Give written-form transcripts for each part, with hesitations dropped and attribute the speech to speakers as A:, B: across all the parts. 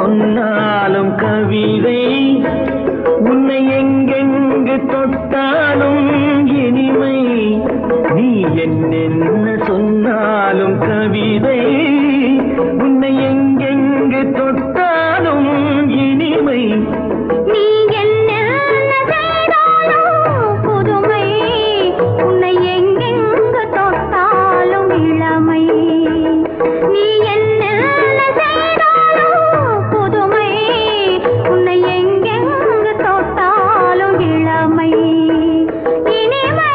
A: சொன்னாலும் கவிதை உன்னை எங்கெங்கு தொட்டாலும் இனிமை நீ என்னென்ன சொன்னாலும் கவிதை உன்னை எங்கெங்கு தொட்டாலும் இனிமை
B: நீ என்ன செய்தாலும் புதுமை உன்னை எங்கெங்கு தொட்டாலும் இளமை நீ என்ன செய்தாலும் புதுமை உன்னை எங்கெங்கு தொட்டாலும் இளமை இனிமை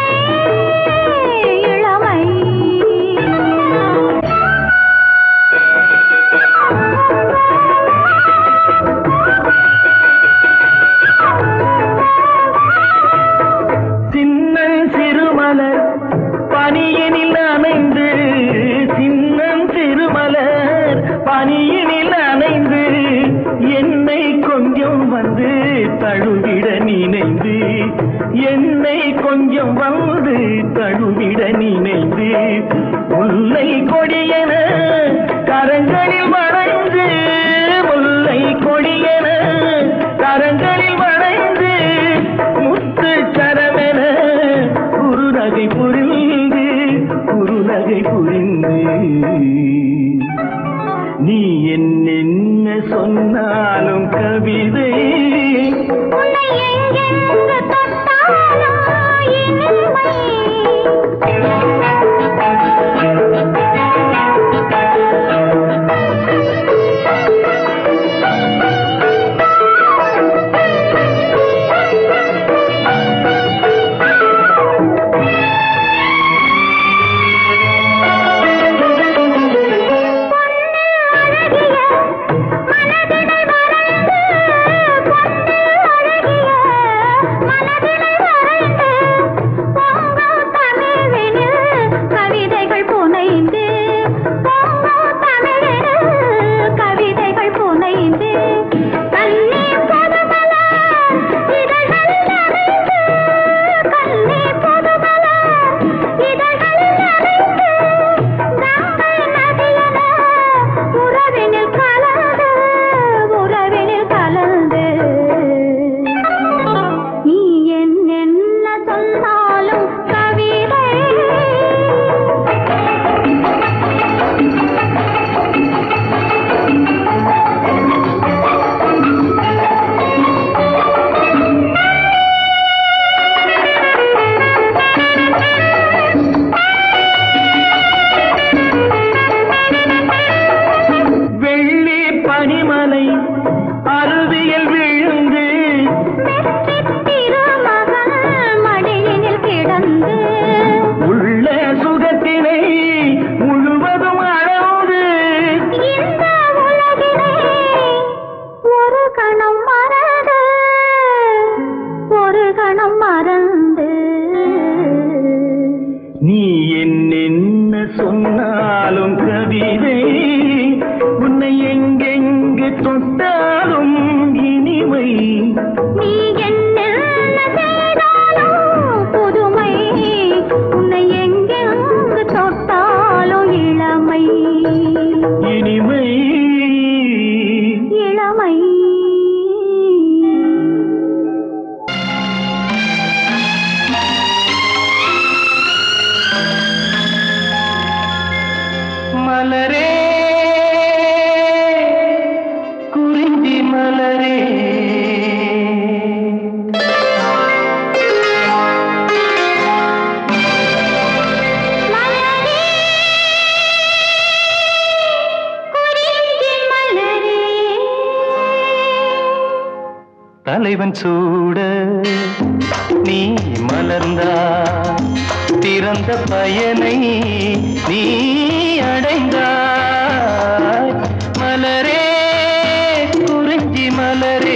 B: இளமை
A: சின்னன் சிறுமலர் பனியினில் அணைந்து சின்னம் சிறுமலர் பனியினில் அணைந்து என்னை கொஞ்சம் வந்து தழுவிட நினைந்து என்னை கொஞ்சம் வந்து தழுவிட நினைந்து முல்லை கொடியன கரங்களில் வளைந்து முல்லை கொடியன கரங்களில் வளைந்து முத்து சரமென குறுநகை புரிந்து குறுநகை புரிந்து நீ என்னென்ன சொன்னாலும் கவிதை
B: உன்னை எங்கெங்கு தொட்டாலும் இனிமை
A: சொன்னாலும் கவிதை உன்னை எங்கெங்கு தொட்டாலும் இனிமை
B: நீ என்ன செய்தாலும் புதுமை உன்னை எங்கெங்கு தொட்டாலும் இளமை
A: இனிமை
B: இளமை
A: மலரே குறிஞ்சி மலரே தலைவன் சூட நீ மலர்ந்தா திறந்த பயனை நீ அடைந்தாய் மலரே குறிஞ்சி மலரே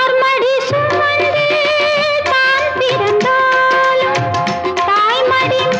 B: தாய் மடி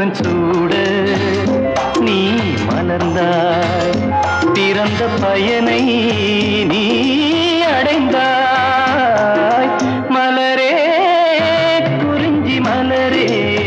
A: தலைவன் சூட நீ மலர்ந்தாய் பிறந்த பயனை நீ அடைந்தாய் மலரே குறிஞ்சி மலரே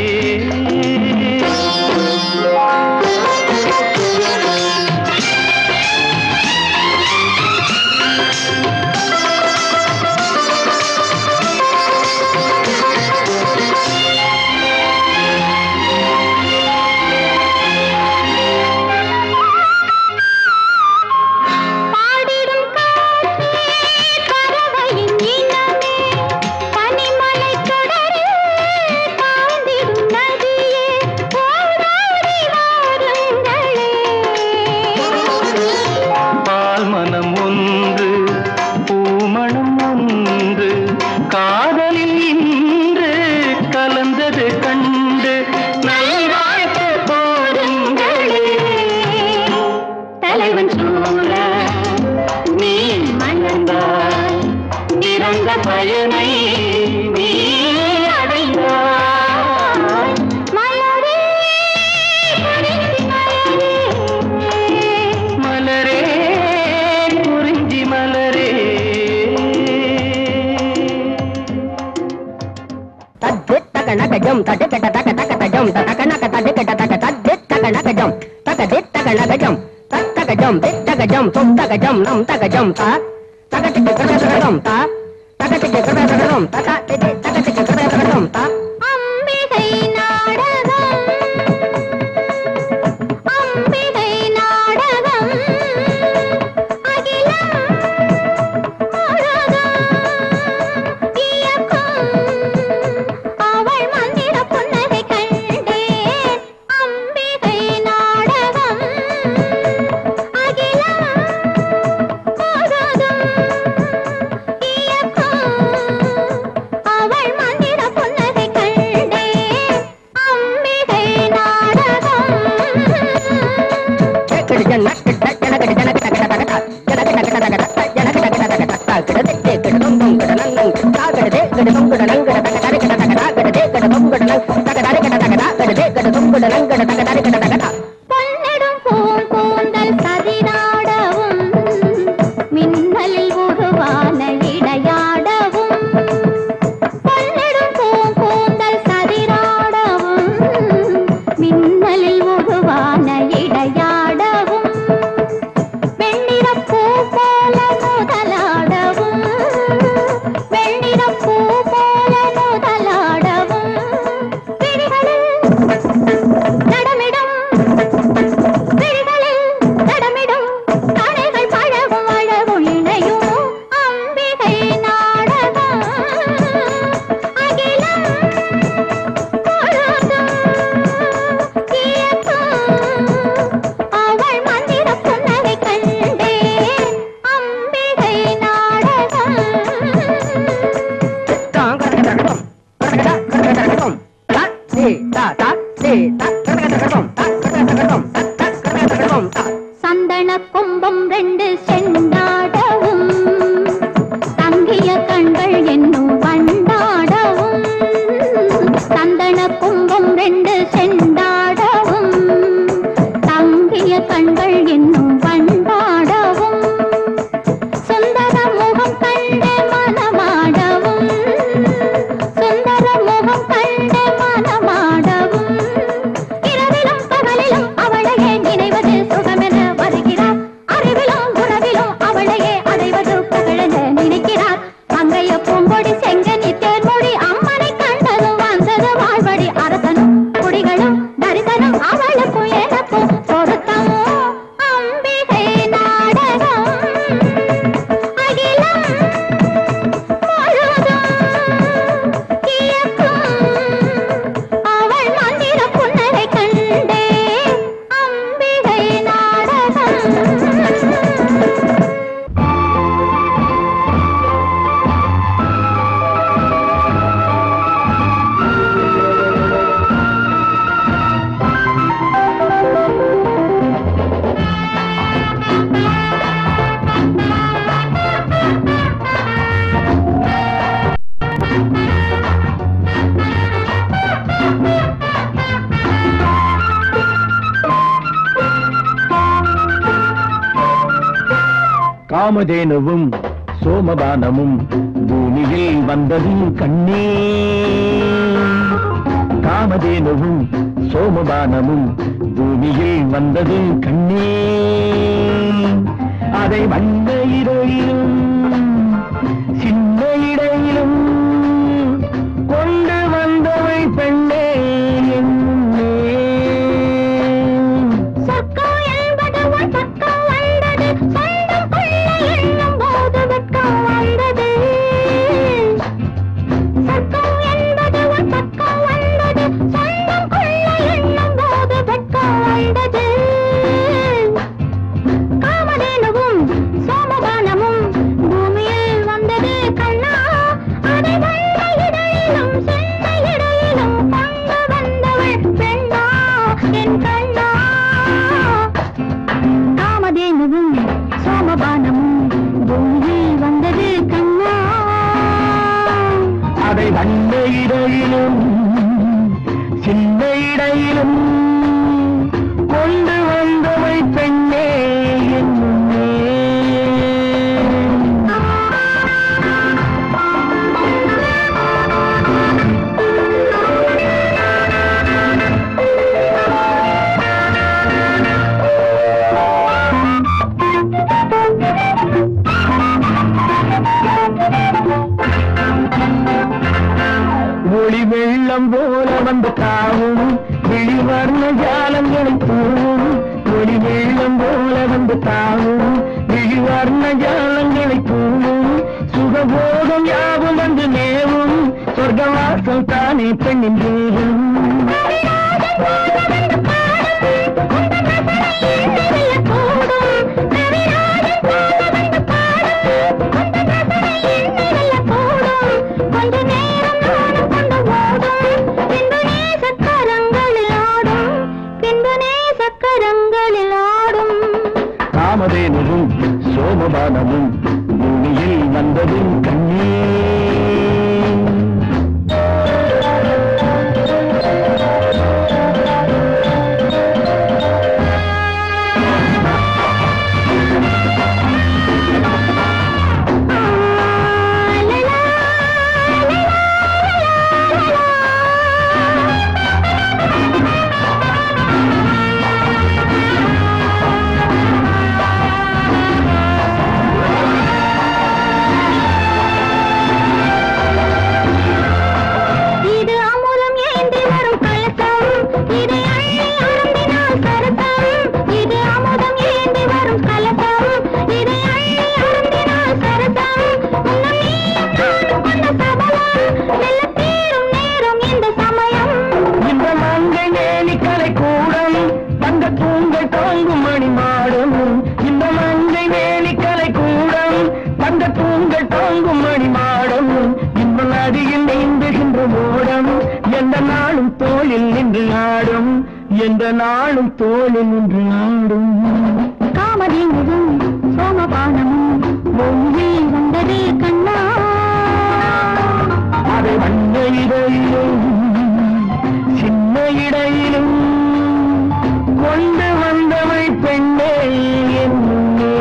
A: பயனை நீ அடைந்தாய் மலரே மலரே குறிஞ்சி மலரே
C: தகநகஜம் தடகட தகதகஜம் தகநக தடகட தகதத் தகநகஜம் தகதித் தகநகஜம் தத்தகஜம் தித்தகஜம் தொத்தகஜம் நம் தகஜம் தா தகதித் தகதகஜம் தா தகதித் தகதகஜம் தகா தித் தகதித் தகதகஜம் தா
B: அம்பிகை நாடகம் அம்பிகை நாடகம் அகிலம் உலகம் இயக்கம் அவள் மந்திர புன்னகை கண்டேன் அம்பிகை நாடகம் அகிலம் உலகம் இயக்கம் அவள் மந்திர புன்னகை கண்டேன் அம்பிகை நாடகம் பொன்னெடும் பூங்கூந்தல் சதிராடவும் மின்னலில் உருவான இடையாடவும் பொன்னெடும் பூங்கூந்தல் சதிராடவும் மின்னலில் உருவான இடையாடவும் வெண்ணிறப்பூ போல முதலாடவும் வெண்ணிறப்பூ போல
D: காமதேனுவும் சோமபானமும் பூமியில் வந்ததும் கண்ணே. காமதேனுவும் சோமபானமும் பூமியில் வந்ததும் கண்ணே. அதை வந்த இடையிலும் சின்ன இடையிலும் கொண்டு வந்தவை பெண்ணே. வந்த இடையிலும் சின்ன இடையிலும் கொண்டு வந்தவை பெண்ணே என்னே. ஒளி வெள்ளம் போல வந்து தாவும் விழிவர்ண ஜாலங்களை தூவும். ஒளி வெள்ளம் போல வந்து தாவும் விழிவர்ண ஜாலங்களை தூவும். சுகபோகம் யாவும் வந்து நேவும் சொர்க்கவாசம் தானே பெண்ணின் தேவும். காமதேனுவும் சோமபானமும் பூமியில் வந்ததும் கண்ணே. எந்த நாளும் தோளில் நின்று ஆடும்.
B: காமதேனுவும் சோமபானமும் பூமியில் வந்தது கண்ணா.
D: அதை வந்த இடையிலும் சின்ன இடையிலும் கொண்டு வந்தவை பெண்ணே என்னே.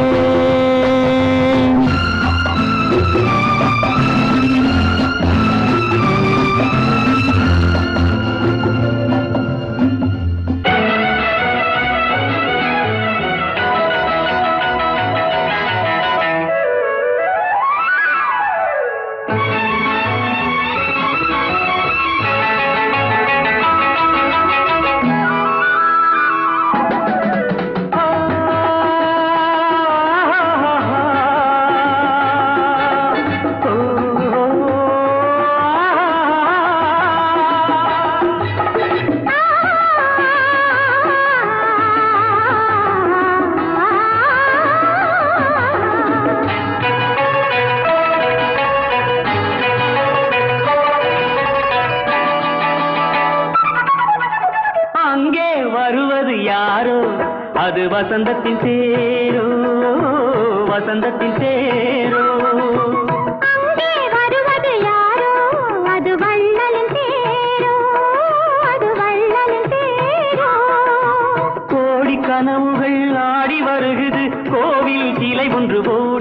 D: அது வசந்தத்தின் தேரோ, வசந்தத்தின் தேரோ.
B: அங்கே வருவது யாரோ, அது வள்ளலின் தேரோ, அது வள்ளலின் தேரோ.
A: கோடி கனவுகள் ஆடி வருகுது கோவில் சிலை ஒன்று போ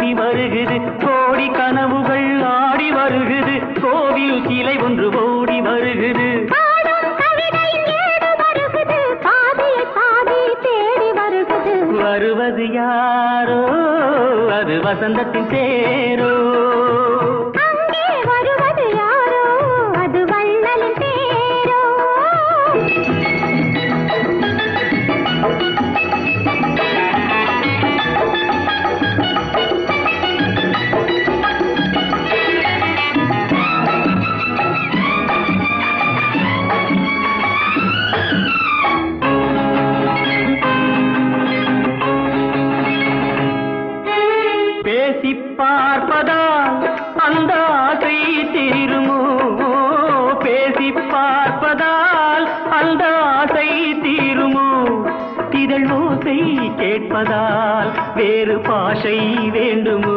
A: கோவில் சிலை ஒன்று ஓடி வருகுது
B: பாடும் கவிதையில் ஏடு வருகுது பாதியை பாதி தேடி வருகுது
A: வருவது யாரோ அது வசந்தத்தின் தேரோ
B: அங்கே வருவது யாரோ அது வள்ளலின் தேரோ
A: பேசி பார்ப்பதால் அந்த ஆசை தீருமோ பேசி பார்ப்பதால் அந்த ஆசை தீருமோ இதழ் ஓசை கேட்பதால் வேறு பாஷை வேண்டுமோ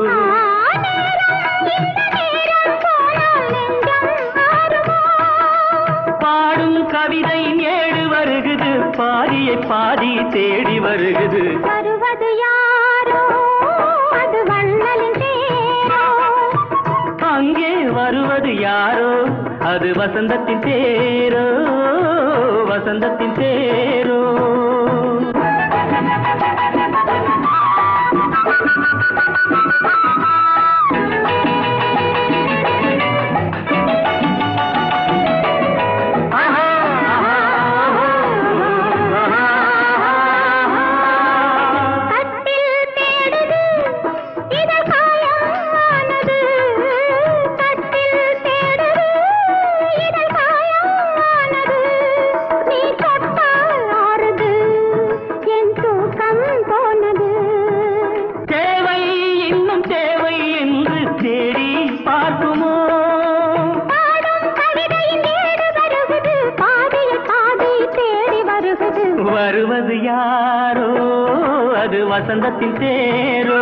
A: பாடும் கவிதை ஏடு வருகுது பாதியை பாதி தேடி வருகுது
B: வருவது யாரோ அது வள்ளலின் தேரோ
A: அங்கே வருவது யாரோ அது வசந்தத்தின் தேரோ வசந்தத்தின் தேரோ
B: கட்டில் தேடுது இதழ் காயமானது கட்டில் தேடுது இதழ் காயமானது நீ தொட்டால் ஆறுது என் தூக்கம் போனது
A: தேவை இன்னும் தேவை என்று தேடி பார்க்குமோ
B: பாடும் கவிதையில் ஏடு வருகுது பாதியை பாதி தேடி வருகுது
A: வருவது யாரோ அது வசந்தத்தின் தேரோ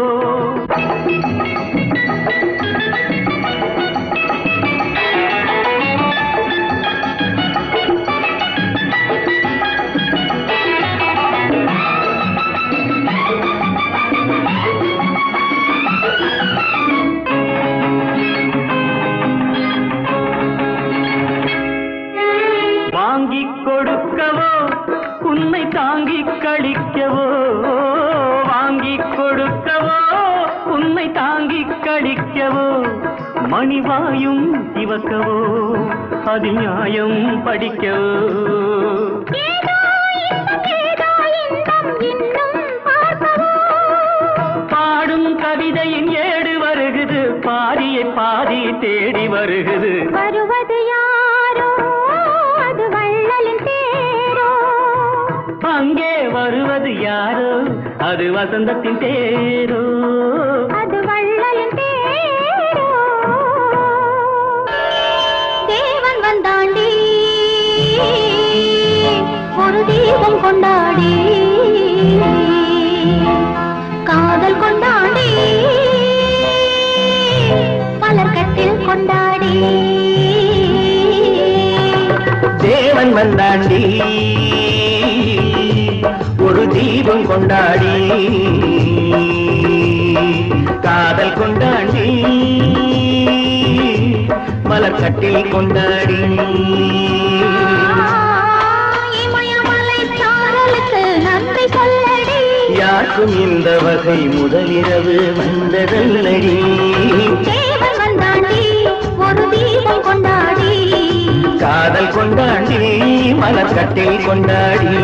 A: வாங்கிக் கொடுக்கவோ உன்னை தாங்கிக் கழிக்கவோ வாங்கிக் கொடுக்கவோ உன்னை தாங்கிக் கழிக்கவோ மணிவாயும் சிவக்கவோ அது நியாயம் படிக்கவோ
B: ஏதோ இன்பம் இன்னும் பார்க்கவோ
A: பாடும் கவிதையின் ஏடு வருகுது பாதியை பாதி தேடி வருகுது
B: வருவது யாரோ அது வள்ளலின் தேரோ
A: அங்கே வருவது யாரோ அது வசந்தத்தின் தேரோ
B: அது வள்ளலின் தேரோ தேவன் வந்தாண்டி ஒரு தீபம் கொண்டாடி காதல் கொண்டாடி பலர் கட்டில் கொண்டாடி
A: தேவன் வந்தாண்டி ஒரு தீபம் கொண்டாடி காதல் கொண்டாடி மலர்கட்டில் கொண்டாடி
B: இமயமலை சாரலுக்கு நன்றி சொல்லடி
A: யாருக்கும் இந்த வகை முதலிரவு வந்ததல்லடி
B: தேவன் வந்தாண்டி ஒரு தீபம் கொண்டாடி
A: காதல் கொண்டாடி மலர்கட்டில் கொண்டாடி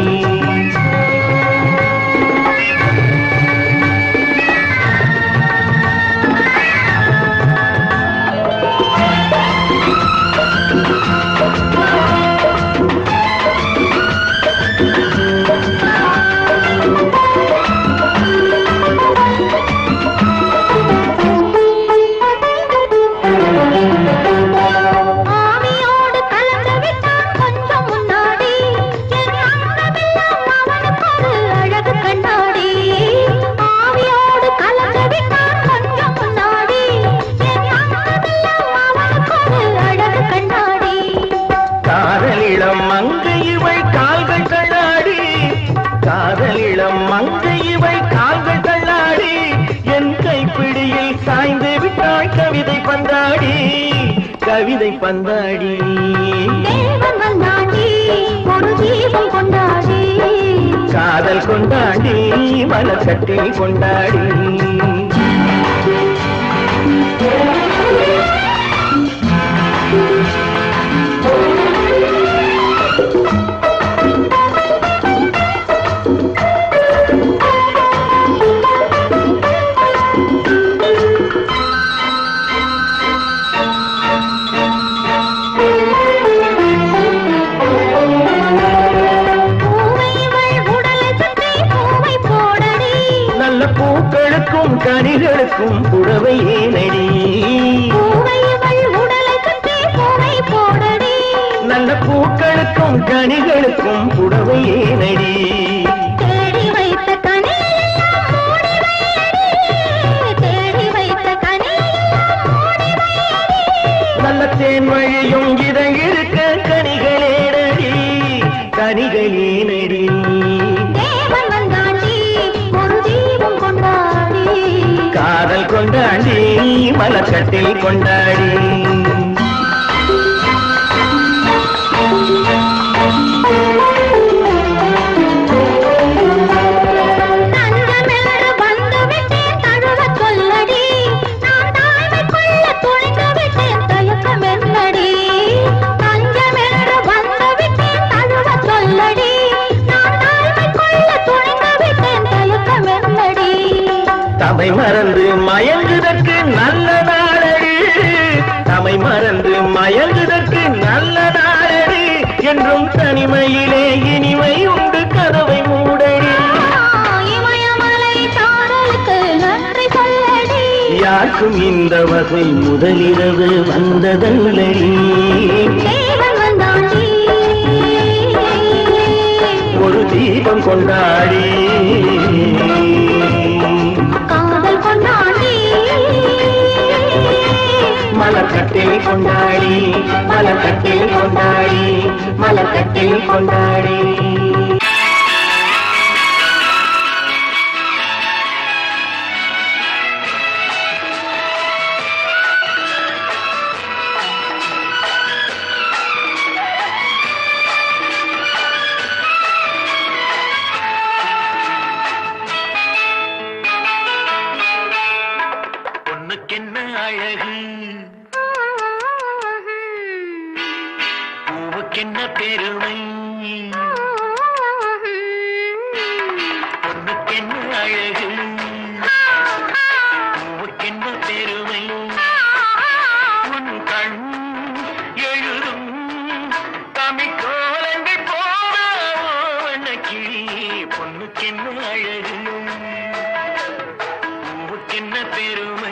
B: ஆவியோடு கலந்து விட்டான் கொஞ்சம் முன்னாடி என் அங்கமெல்லாம்
A: பந்தாடி கவிதை பந்தாடி
B: தேவன் வந்தாண்டி ஒரு தீபம் கொண்டாடி
A: காதல் கொண்டாடி மலர்கட்டில் கொண்டாடி பூக்களுக்கும் கனிகளுக்கும் புடவை ஏனடி
B: உடலை சுற்றி பூவை போடடி
A: நல்ல பூக்களுக்கும் கனிகளுக்கும் புடவை ஏனடி
B: தேடி வைத்த கனியெல்லாம் மூடி வையடி தேடி வைத்த கனியெல்லாம் மூடி வையடி
A: நல்ல தேன் வழியும் இதை இருக்க கனிகளேனடி கனிகளேனடி
B: தேவன் வந்தாண்டி ஒரு தீபம் கொண்டாடி
A: காதல் கொண்டாடி மலர்கட்டில் கொண்டாடி
B: தஞ்சமென்று வந்து விட்டேன் தழுவ சொல்லடி நான் தாய்மை கொள்ள துணிந்து விட்டேன் தயக்கம் என்னடி தஞ்சமென்று வந்து விட்டேன் தழுவ சொல்லடி நான் தாய்மை கொள்ள துணிந்து விட்டேன் தயக்கம் என்னடி
A: தமை மறந்து மயங்குதற்கு நல்ல நாளடி தமை மறந்து மயங்குதற்கு நல்ல நாளடி என்றும் தனிமையிலே இனிமை உண்டு கதவை மூடடி
B: இமயமலை சாரலுக்கு நன்றி சொல்லடி
A: யாருக்கும் இந்த வகை முதலிரவு வந்ததல்லடி
B: தேவன் வந்தாண்டி
A: ஒரு தீபம் கொண்டாடி
B: காதல் கொண்டாடி
A: மலர்கட்டில் கொண்டாடி மலர்கட்டில் கொண்டாடி மலர்கட்டில் கொண்டாடி பொண்ணுக்கென்ன அழகு பூவுக்கென்ன பெருமை பொண்ணுக்கென்ன அழகு பூவுக்கென்ன பெருமை உன் கண் எழுதும் தமிழ்கோலங்கள் போன கிளி பொண்ணுக்கென்ன அழகு பூவுக்கென்ன பெருமை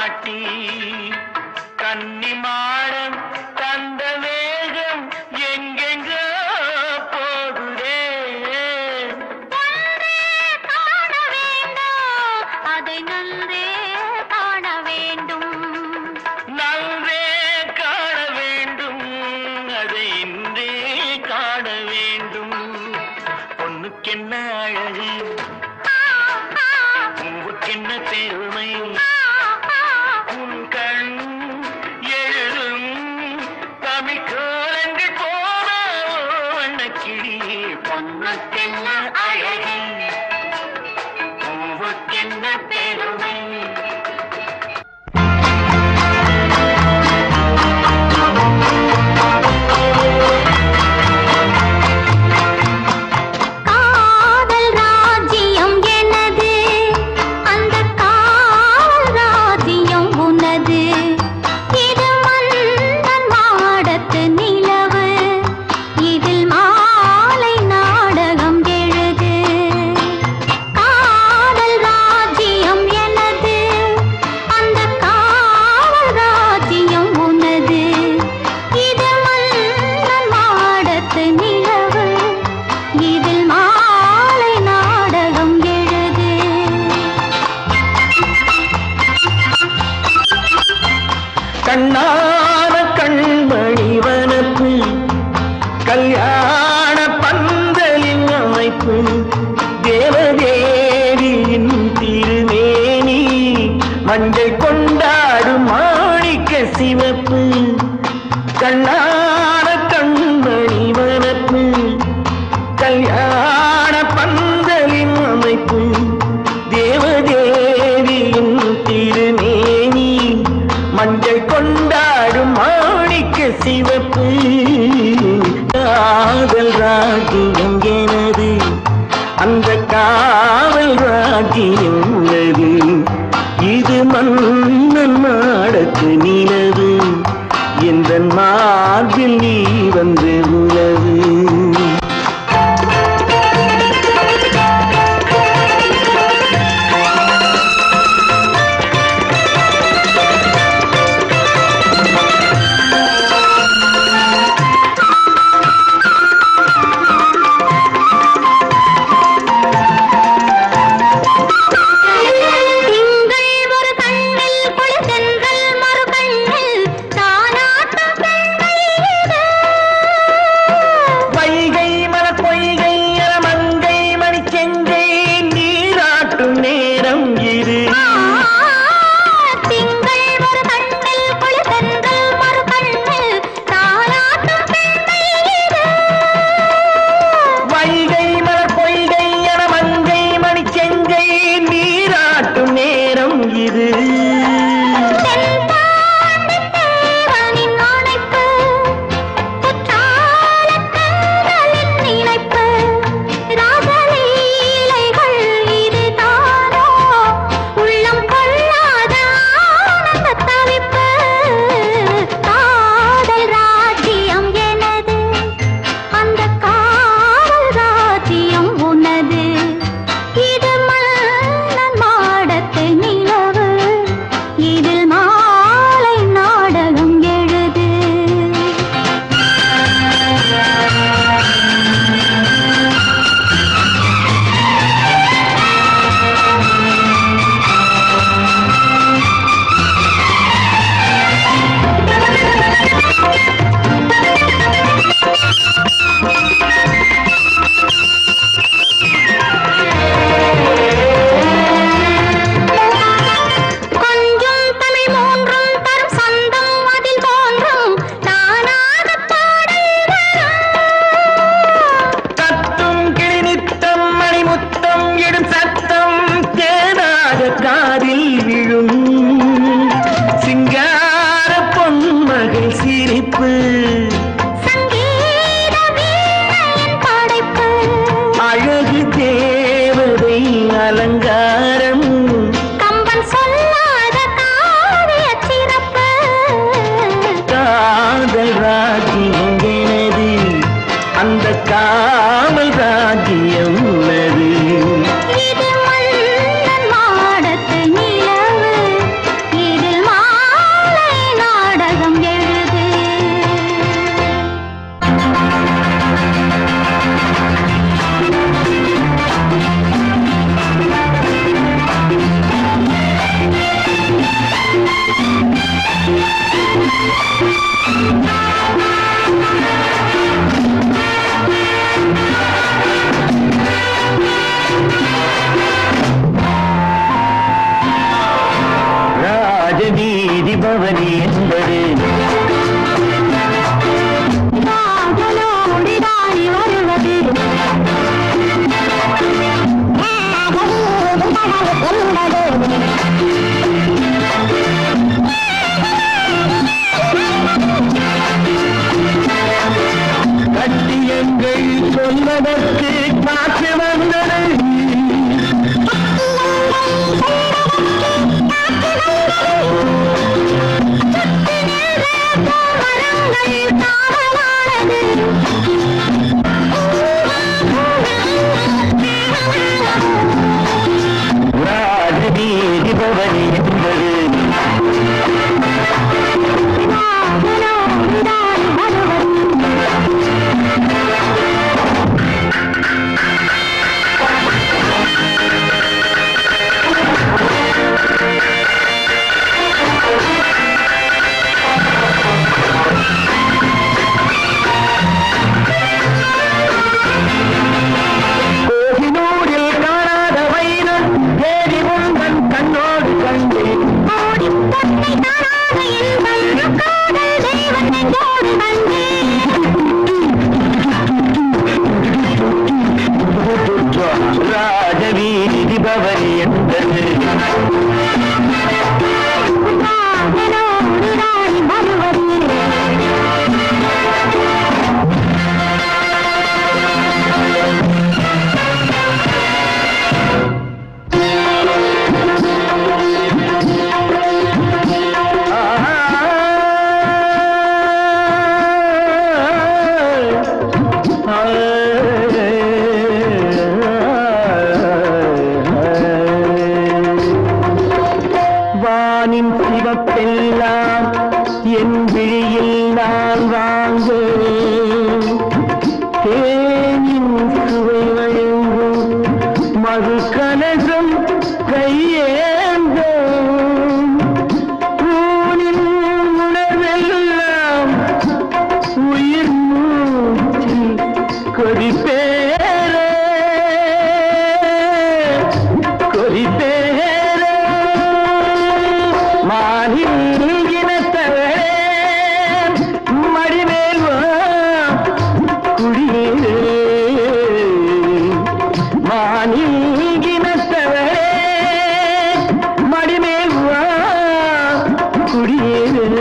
A: காட்டி கன்னிமாடம் தந்த வேகம் எங்கெங்கோ போகுதே.
B: காண வேண்டும், அதை நன்றே காண வேண்டும்.
A: நன்றே காண வேண்டும், அதை இன்றே காண வேண்டும். பொண்ணுக்கென்ன அழகு, பூவுக்கென்ன பெருமை, உன் கண் எழுதும் தமிழ்கோலங்கள் போன வண்ணக்கிளி. பொண்ணுக்கென்ன அழகு, பூவுக்கென்ன பெருமை.
B: காதல் ராஜ்யம் எனது, அந்த காவல் ராஜ்யம் உனது. இது மன்னன் மாடத்து நிலவு, இதில் மாலை நாடகம் எழுது. காதல் ராஜ்யம் எனது, அந்த காவல் ராஜ்யம் உனது. இது மன்னன் மாடத்து நிலவு, இதில் மாலை நாடகம் எழுது.
A: கண்ணான கண்மணி வனப்பு, கல்யாண பந்தலின் அமைப்பு, தேவதேவியின் திருமேனி, மஞ்சள் கொண்டாடும் மாணிக்க சிவப்பு. கண்ணான கண்மணி வனப்பு, கல்யாண பந்தலின் அமைப்பு, தேவதேவியின் திருமேனி, மஞ்சள் கொண்டாடும் மாணிக்க சிவப்பு. காதல் ராஜ்யம் எனது, அந்த காவல் ராஜ்யம் உள்ளது. இது மன்னன் மாடத்து நிலவு, எந்த மார்பில் நீ வந்து உலவு.
B: திங்கள் ஒரு கண்ணில் குளிர்தென்றல் மறு கண்ணில் தானாட்டும் பெண்கள் இது.
A: வைகை மலர் பொய்கை மங்கை மணிச்செங்கை நீராட்டும் நேரம் இது.
B: திங்கள் ஒரு கண்ணில் குளிர்தென்றல் மறு கண்ணில் தானாட்டும் பெண்கள் இது.
A: வைகை மலர் பொய்கை மங்கை மணிச்செங்கை நீராட்டும் நேரம் இது.
B: தென்பாண்டித் தேவனின் அணைப்பு, குற்றாலத் தென்றலின் நினைப்பு, ராசலீலைகள் இதுதானோ, உள்ளம் கொள்ளாத ஆனந்த தவிப்பு. காதல் ராஜ்யம் எனது, அந்த காவல் ராஜ்யம் உனது. இது மன்னன் மாடத்து நிலவு,
A: பவனி என்பது
B: காதலோடிதானி வருவது
A: கட்டியங்கள் சொல்வதற்கு காற்று வந்தது ராஜவீதி பவனி என்பது ராஜவீதி பவனி என்பது வானின் சிவப்பெல்லாம் என் விழியில் நான் வாங்க தேனின் சுவை வழங்கும் மது கலசம் கையேந்த ஊனின் உணர்வெல்லாம் உயிர் மூச்சில் கொதிப்பேரே கொதிப்பேரே மானினத்தவரே மடிமேல் வா குடியேறு மானினத்தவரே மடிமேல் வா குடியேறு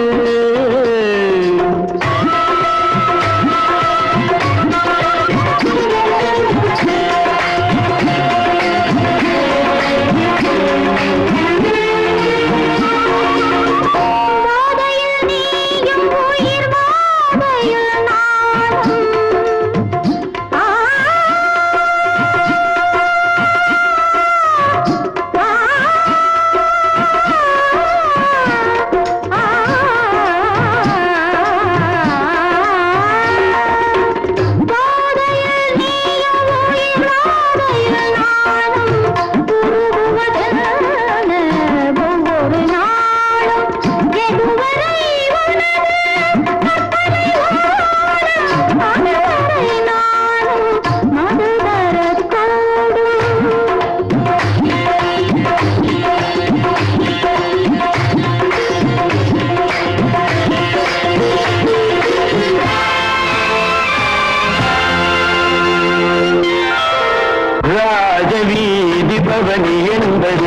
A: ராஜவீதி பவனி என்பது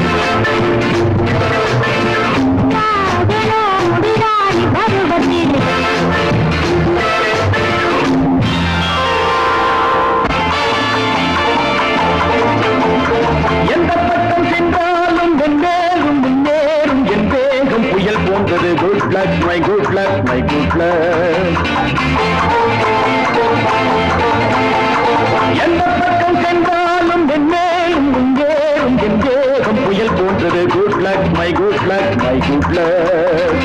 A: எந்த பக்கம் சென்றாலும் வென்றேறும் முன்னேறும் என் வேகம் புயல் போன்றது good luck my good luck my good luck எந்த பக்கம் சென்றாலும் வென்னேறும் முன்னேறும் என் வேகம் புயல் போன்றது good luck my good luck my good luck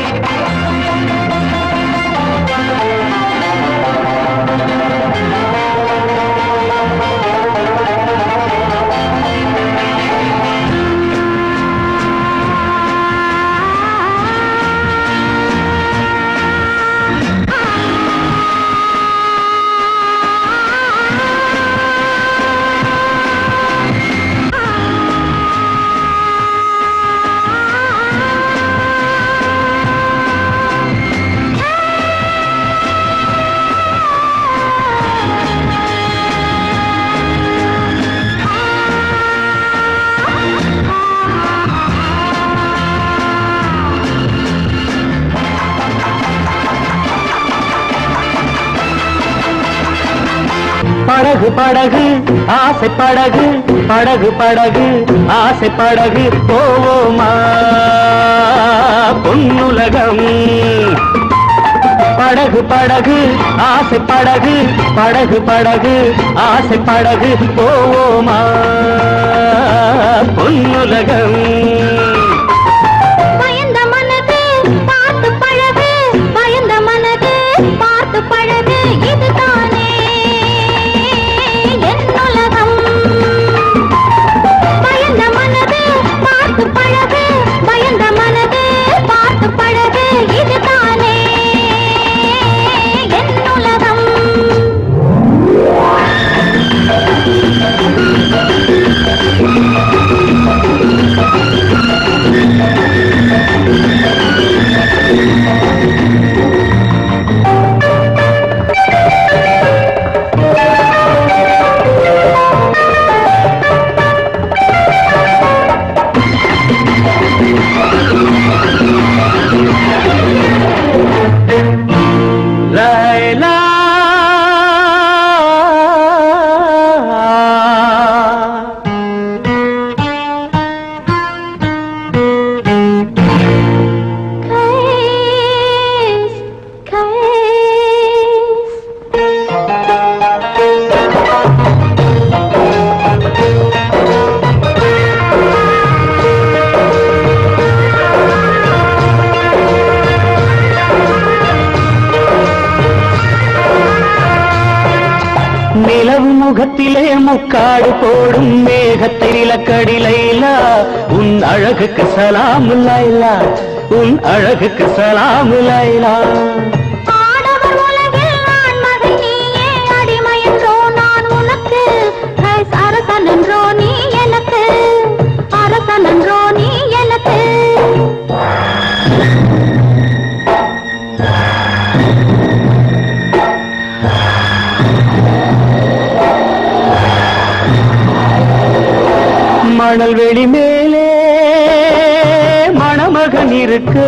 A: படகு ஆசை படகு படகு படகு ஆசை படகு போவோமா பொன்னுலகம் படகு படகு ஆசை படகு படகு படகு ஆசை படகு போவோமா பொன்னுலகம்
B: பயந்த மனது பார்த்து பழகு பயந்த மனது பார்த்து பழகு இதுதானே என் உலகம் பயந்த மனது பார்த்து பழகு பயந்த மனது பார்த்து பழகு இதுதானே என் உலகம்
A: லைலா நிலவு முகத்திலே முக்காடு போடும் மேகத்தை நிலக்கடி லைலா உன் அழகுக்கு சலாம் லைலா உன் அழகுக்கு சலாம் லைலா
B: ஆடவர் உலகில் நான் மகன் நீயே அடிமை என்றோ நான் உனக்கு அரசன் என்றோ நீ எனக்கு அரசன் என்றோ நீ எனக்கு
A: மணல் வெளி மேலே மணமகன் இருக்கு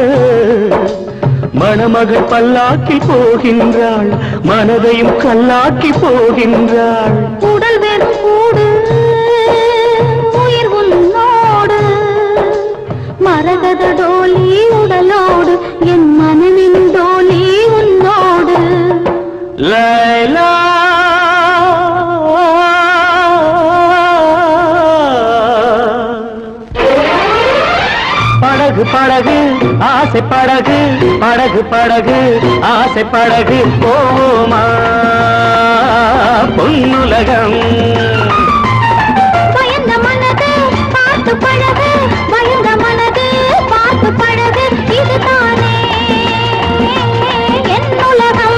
A: மணமகள் பல்லாக்கி போகின்றாள் மனதையும் கல்லாக்கி போகின்றாள்
B: உடல் வெறும் கூடு உயிர் உன்னோடு மரகத டோலி உடலோடு என் மனதின் டோலி உன்னோடு
A: லைலா படகு படகு ஆசை படகு படகு படகு ஆசை படகு போவோமா பொன்னுலகம்
B: பயந்த மனது பார்த்து பழகு பயந்த மனது பார்த்து பழகு இதுதானே என் உலகம்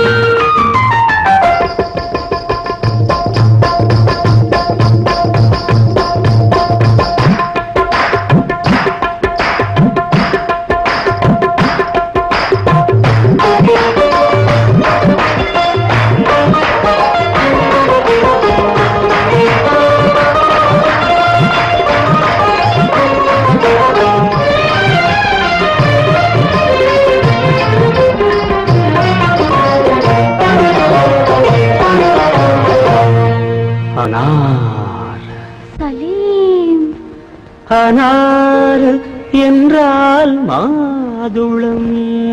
A: அனார்
B: சலீம்
A: அனார் என்றால் மாதுளம்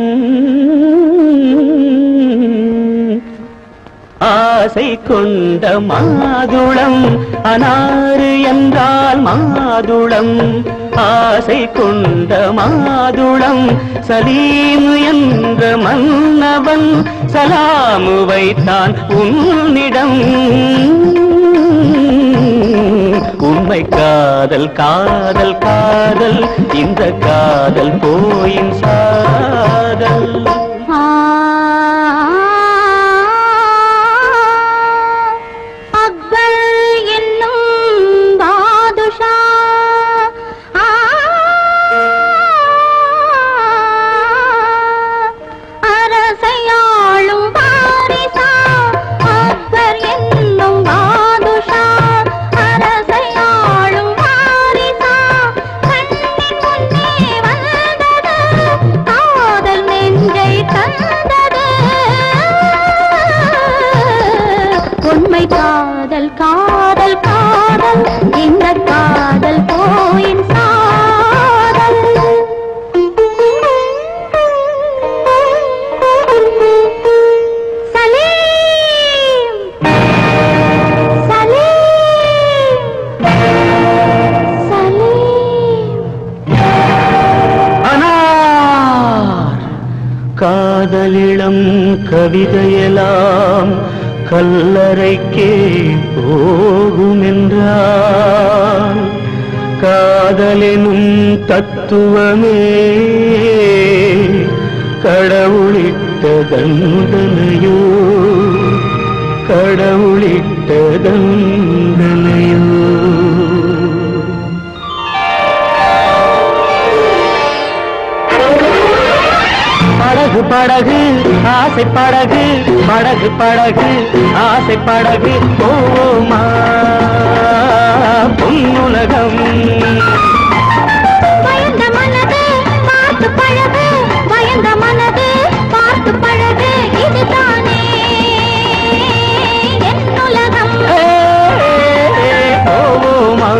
A: ஆசை கொண்ட மாதுளம் அனாறு என்றால் மாதுளம் ஆசை கொண்ட மாதுளம் சலீம் என்ற மன்னவன் சலாமு வைத்தான் உன்னிடம் உண்மை காதல் காதல் காதல் இந்த காதல் போயின் சாதல்
B: அக்பர் என்னும் பாதுஷா அரசையாளும் பாரிசா அக்பர் என்னும் பாதுஷா அரசையாளும் பாரிசா கண்ணின் முன்னே வந்தது காதல் நெஞ்சை
A: காதலிளம் கவிதையெல்லாம் கல்லறைக்கே போகுமென்றால் காதலெனும் தத்துவமே கடவுளிட்ட தண்டனையோ கடவுளிட்ட தண்டனையோ படகு படகு ஆசை படகு படகு படகு ஆசை படகு போமா பொன்னுலகம்
B: பயந்த மனது பார்த்து பழகு பயந்த மனது பார்த்து பழகு இதுதானே என் உலகம்
A: போமா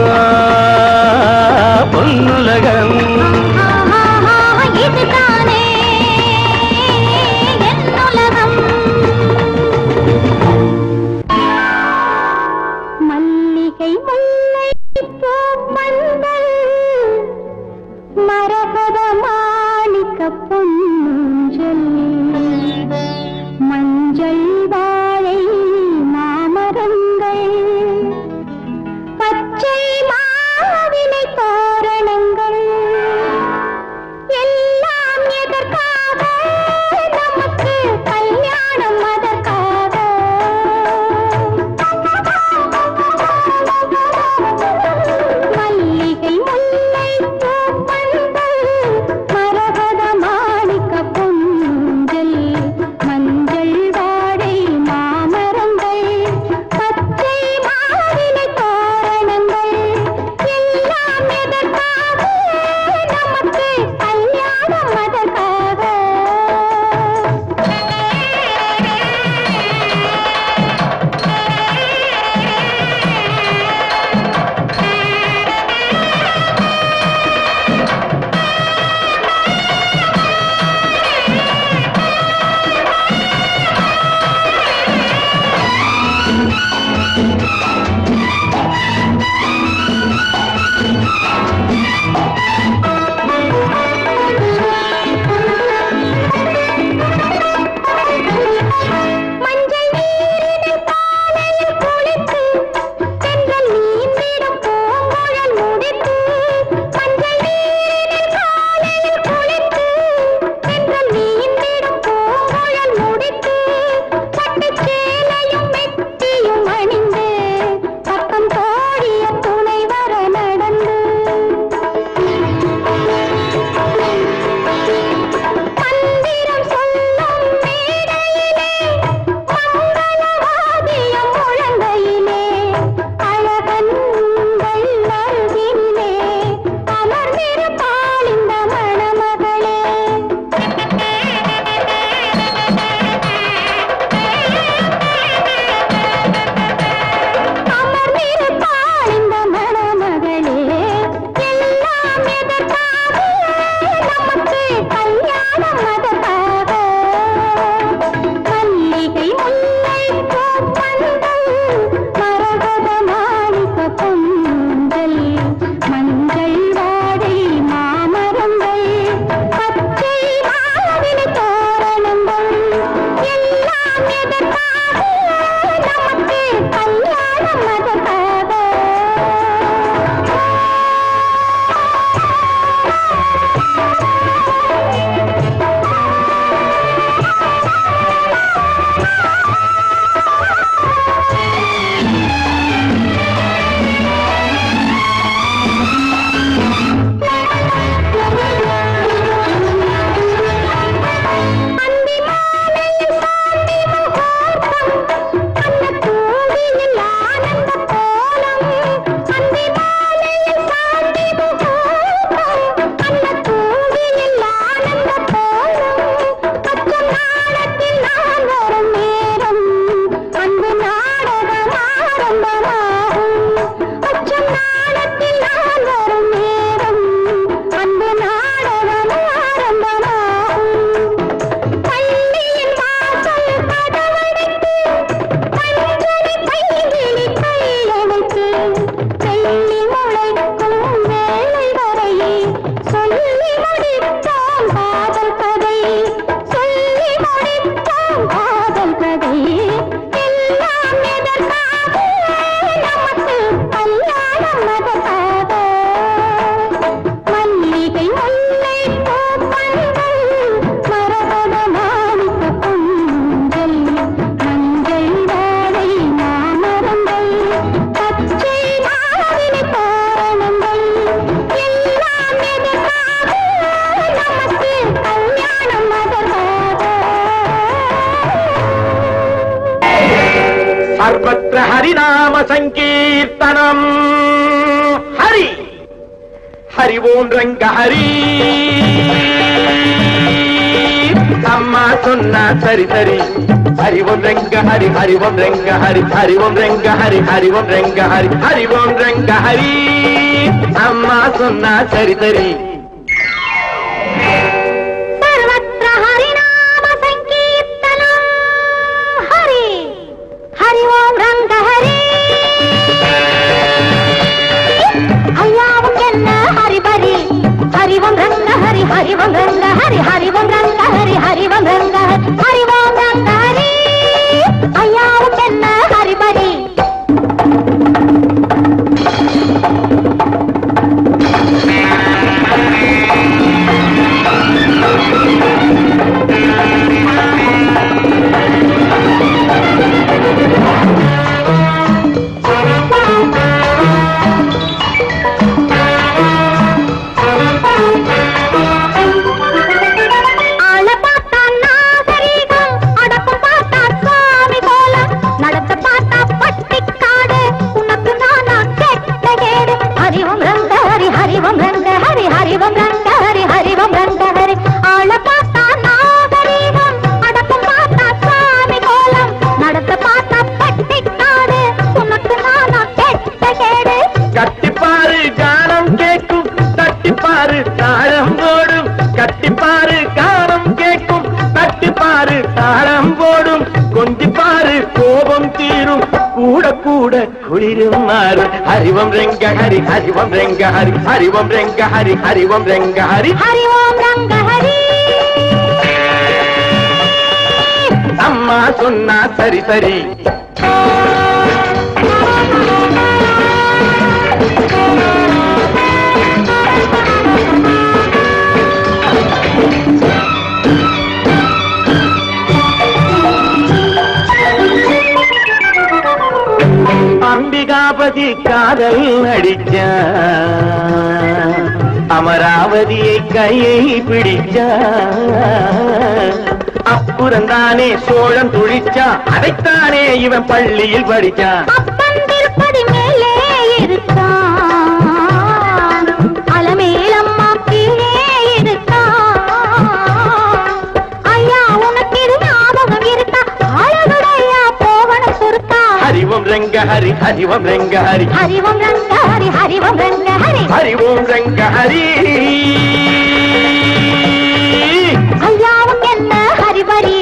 A: பொன்னுலகம்
B: இதுதானே என் உலகம் மல்லிகை முல்லை பூப்பந்தல் மரகத மாணிக்க பொன்னூஞ்சல் மஞ்சள் வாழை மாமரங்கள் பச்சை மாவிலை தோரணங்கள் எல்லாம் எதற்காக நமக்கு கல்யாணம் அதற்காக மல்லிகை முல்லை பூப்பந்தல் மரகத மாணிக்க பொன்னூஞ்சல் மஞ்சள் வாழை மாமரங்கள் பச்சை மாவிலை தோரணங்கள் எல்லாம் எதற்காக நமக்கு கல்யாணம் அதற்காக
A: சங்கீர்த்தனம் ஹரி ஹரி ஓம் ரங்க ஹரி அம்மா சொன்னா சரி சரி ஹரி ஓம் ரங்க ஹரி ஹரி ஓம் ரங்க ஹரி ஹரி ஓம் ரங்க ஹரி ஹரி ஓம் ரங்க ஹரி ஹரி ஓம் ரங்க ஹரி அம்மா சொன்னா சரி சரி
B: सर्वत्र हरिनाम संकीर्तनम हरि हरि ओम रंग हरि अय्यावुक्केन्न हरि बरि हरि ओम रंग हरि हरि ओम रंग हरि हरि ओम रंग हरि हरि ओम रंग हरि ओम रंग हरि अय्यावुक्केन्न हरि बरि हरि ओम रंग हरि हरि ओम रंग हरि हरि ओम रंग हरि हरि ओम रंग हरि हरि ओम रंग हरि अम्मा सुन्ना सरी सरी அம்பிகாபதி காதல் அடிச்சா அமராவதியை கையை பிடிச்சா அப்புறந்தானே சோழன் துழிச்சா அதைத்தானே இவன் பள்ளியில் படிச்சான் அப்பந்திருப்பதி மேலே இருக்கான் அலமேலம்மா கீழே இருக்கான் ஐயா உனக்கு இது ஞாபகம் இருக்கா அழகுடையா போவன சுருக்கா
A: हरि ओम रंग हरि हरि ओम रंग हरि
B: हरि ओम रंग हरि हरि ओम रंग हरि
A: हरि ओम रंग हरि
B: अय्यावुक्केन्न हरि बरि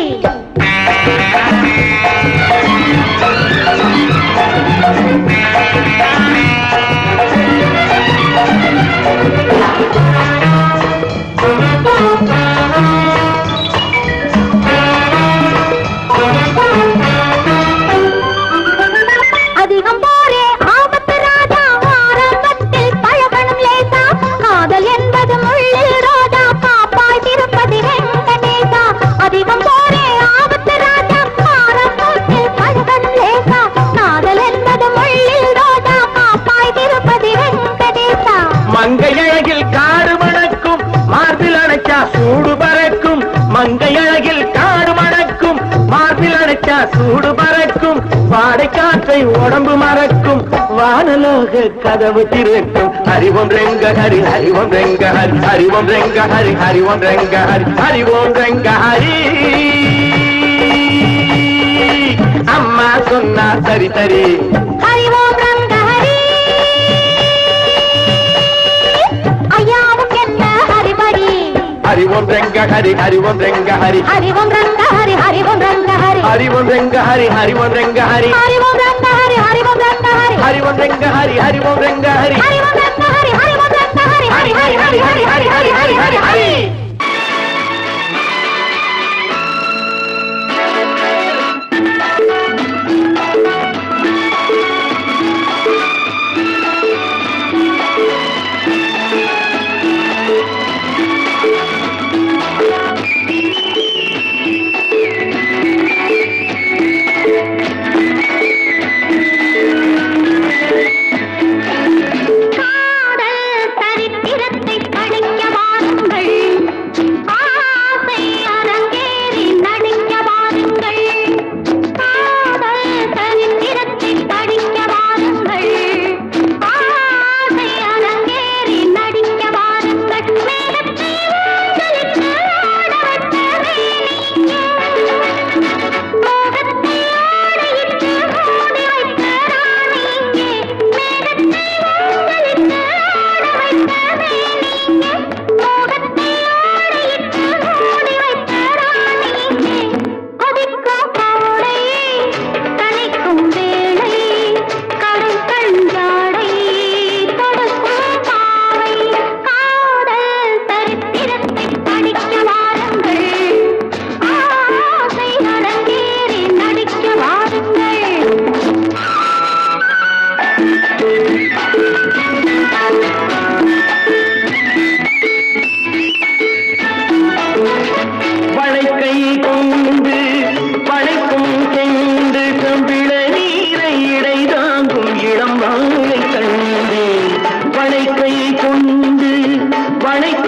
B: அதிகம் போரே ஆபத்து ராஜா ஆரம்பத்தில் பழகணும் லேசா காதல் என்பது முள்ளில் ரோஜா பாப்பாய் திருப்பதி வெங்கடேசா அதிகம் போரே ஆபத்து ராஜா ஆரம்பத்தில் பழகணும் லேசா காதல் என்பது முள்ளில் ரோஜா பாப்பாய் திருப்பதி வெங்கடேசா
A: மங்கையழகில் காடு மணக்கும் மார்பில் அணைச்சா சூடு பறக்கும் மங்கையழகில் காடு மணக்கும் மார்பில் அணைச்சா சூடு பறக்கும் வாடை காற்றை உடம்பு மறக்கும் வானலோக கதவு திறக்கும் ஹரி ஓம் ரங்க ஹரி ஹரி ஓம் ரங்க ஹரி ஹரி ஓம் ரங்க ஹரி ஹரி ஓம் ரங்க ஹரி ஹரி ஓம் ரங்க ஹரி அம்மா சொன்னா சரி சரி
B: हरि ओम रंग हरि अय्यावुक्केन्न हरि बरि
A: हरि ओम रंग हरि हरि ओम रंग हरि
B: हरि ओम रंग हरि हरि ओम रंग हरि
A: हरि ओम रंग हरि हरि ओम रंग हरि
B: हरि ओम रंग हरि हरि ओम रंग हरि
A: हरि ओम रंग हरि हरि ओम रंग हरि
B: हरि ओम रंग हरि हरि ओम रंग हरि
A: हरि हरि हरि हरि हरि हरि हरि हरि हरि
B: காதல் சரித்திரத்தை படிக்க வாருங்கள்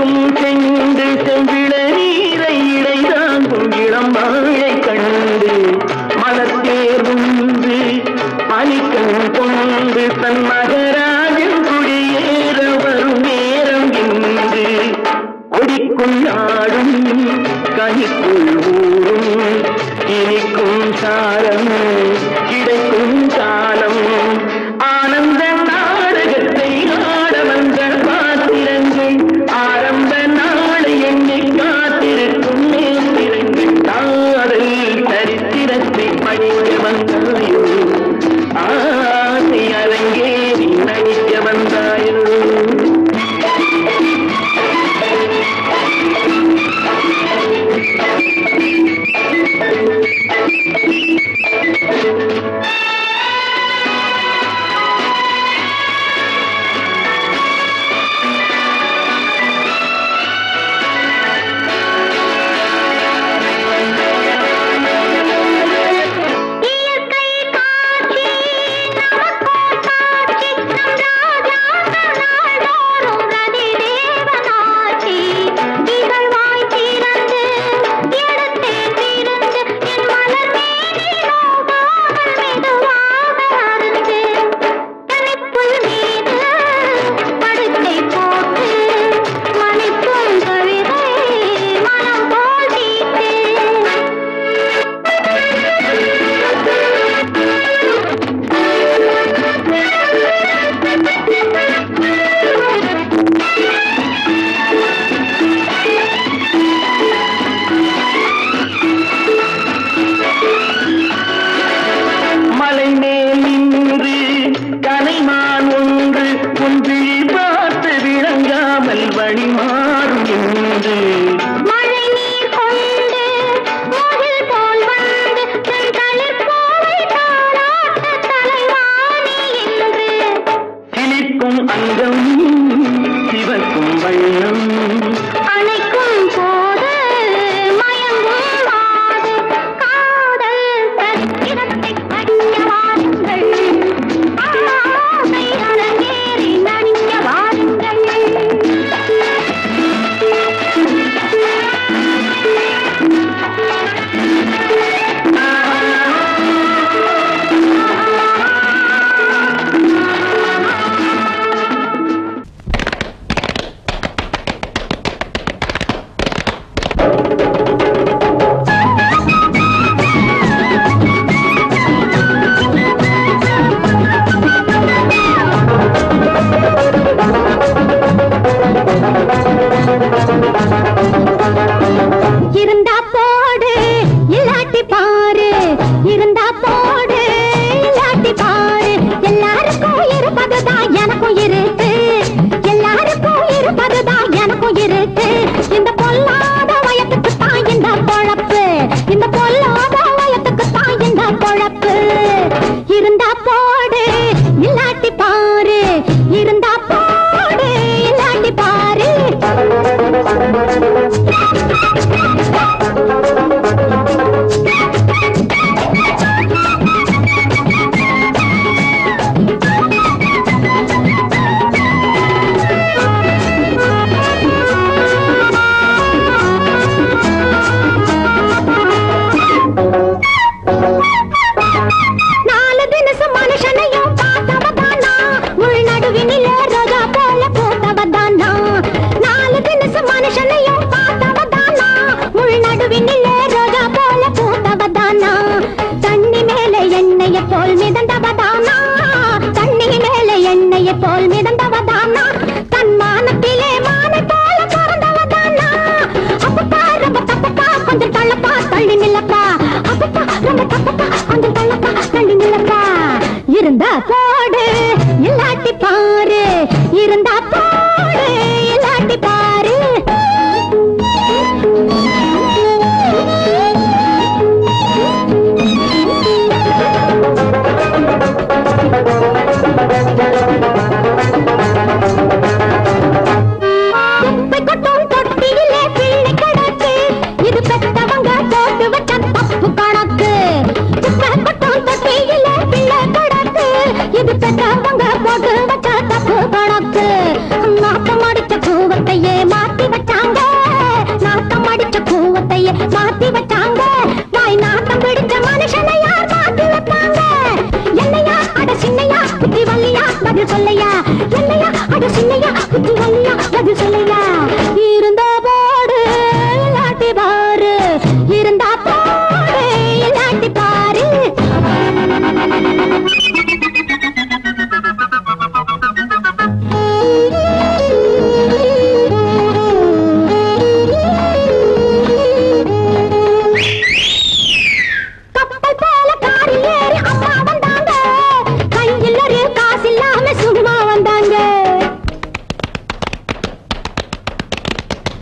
A: சிரிக்கும் செண்டு செம்பிள நீரை இடை தாங்கும் இளம் வாழை கண்டு மலத்தேர்ந்து பனிக்கண் கொண்டு தன் மகராஜன் குடியேற வரும் நேரம் என்று ஒடிக்கும் நாடும் கனிக்குள் ஊரும் இனிக்கும் சாரம் கிடைக்கும் காலம் ஆனந்த நாடகத்தை ஆட வந்த பாத்திரங்கள் ஆரம்ப நாளை எண்ணி காத்திருக்கும் நேத்திரங்கள் காதல் சரித்திரத்தை படிக்க வந்தாயோ ஆசை அரங்கேறி நடிக்க வந்தாயோ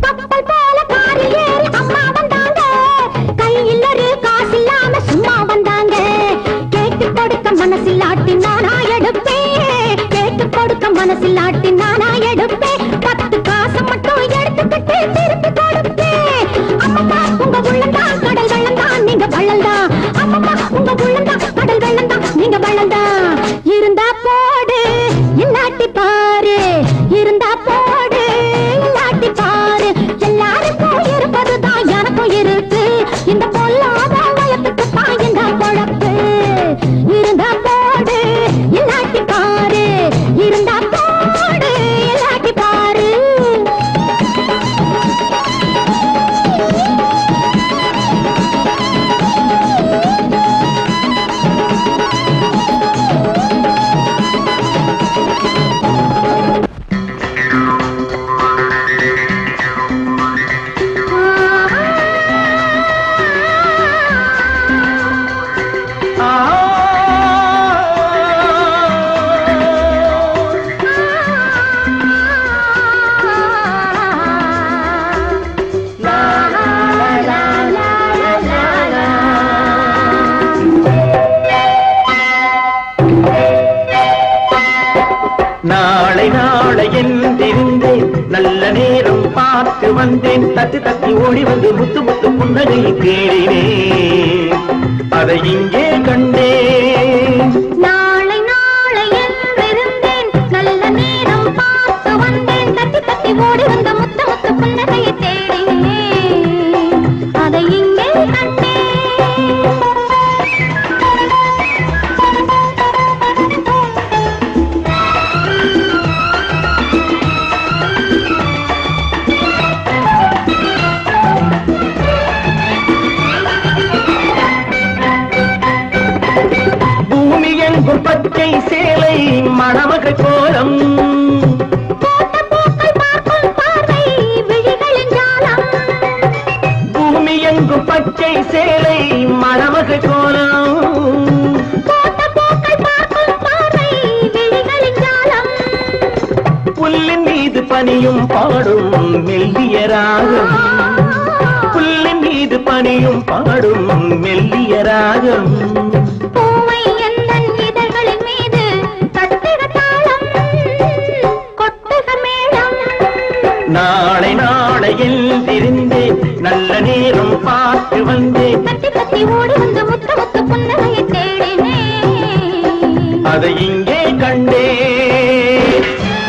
B: கப்பல் போல காரில் ஏறி அம்மா வந்தாங்க கையில் ஒரு காசு இல்லாம சும்மா வந்தாங்க கேட்டு கொடுக்க மனசில் ஆட்டி நானா எடுப்பேன் கேட்டு கொடுக்க மனசில் ஆட்டி நானா எடுப்பேன் 10 காசை மட்டும் எடுத்துக்கிட்டு திருப்பி கொடுப்பேன் அம்மா உங்க உள்ளந்தான் கடல் வெள்ளந்தான் நீங்க வள்ளல்தான் அம்மா உங்க உள்ளந்தான் கடல் வெள்ளந்தான் நீங்க வள்ளல்தான் இருந்தா போடு இல்லாட்டி பாரு இருந்தா போடு இல்லாட்டி பாரு எல்லாருக்கும் இருப்பதுதான் எனக்கும் இருக்கு இந்த பொல்லாத வயத்துக்கு பாயுங்க பொழப்பு இருந்தா போடு இல்லாட்டி பாரு இருந்தா போடு இல்லாட்டி பாரு
A: நாளை நாளை என்றிருந்தேன் நல்ல நேரம் பார்த்து வந்தேன் தட்டி தட்டி ஓடி வந்து முத்து முத்து புன்னகை தேடினேன் அதை இங்கே கண்டேன்
B: நாளை நாளை என்றிருந்தேன் நல்ல நேரம் பார்த்து வந்தேன் தட்டி தட்டி ஓடி வந்த முத்து முத்து புன்னகையை தேடினேன் அதை இங்கே கண்டேன்
A: பச்சை சேலை மணமகள் கோலம் பூமி எங்கும் பச்சை சேலை மணமகள் கோலம் புல்லின் மீது பனியும் பாடும் மெல்லிய ராகம் புல்லின் மீது பனியும் பாடும் மெல்லிய ராகம் நாளை நாளை எழுந்திருந்தேன் நல்ல நேரம் பார்த்து வந்தேன்
B: தட்டி தட்டி ஓடி வந்து முத்து முத்து புன்னகையை தேடினேன்
A: அதை இங்கே கண்டேன்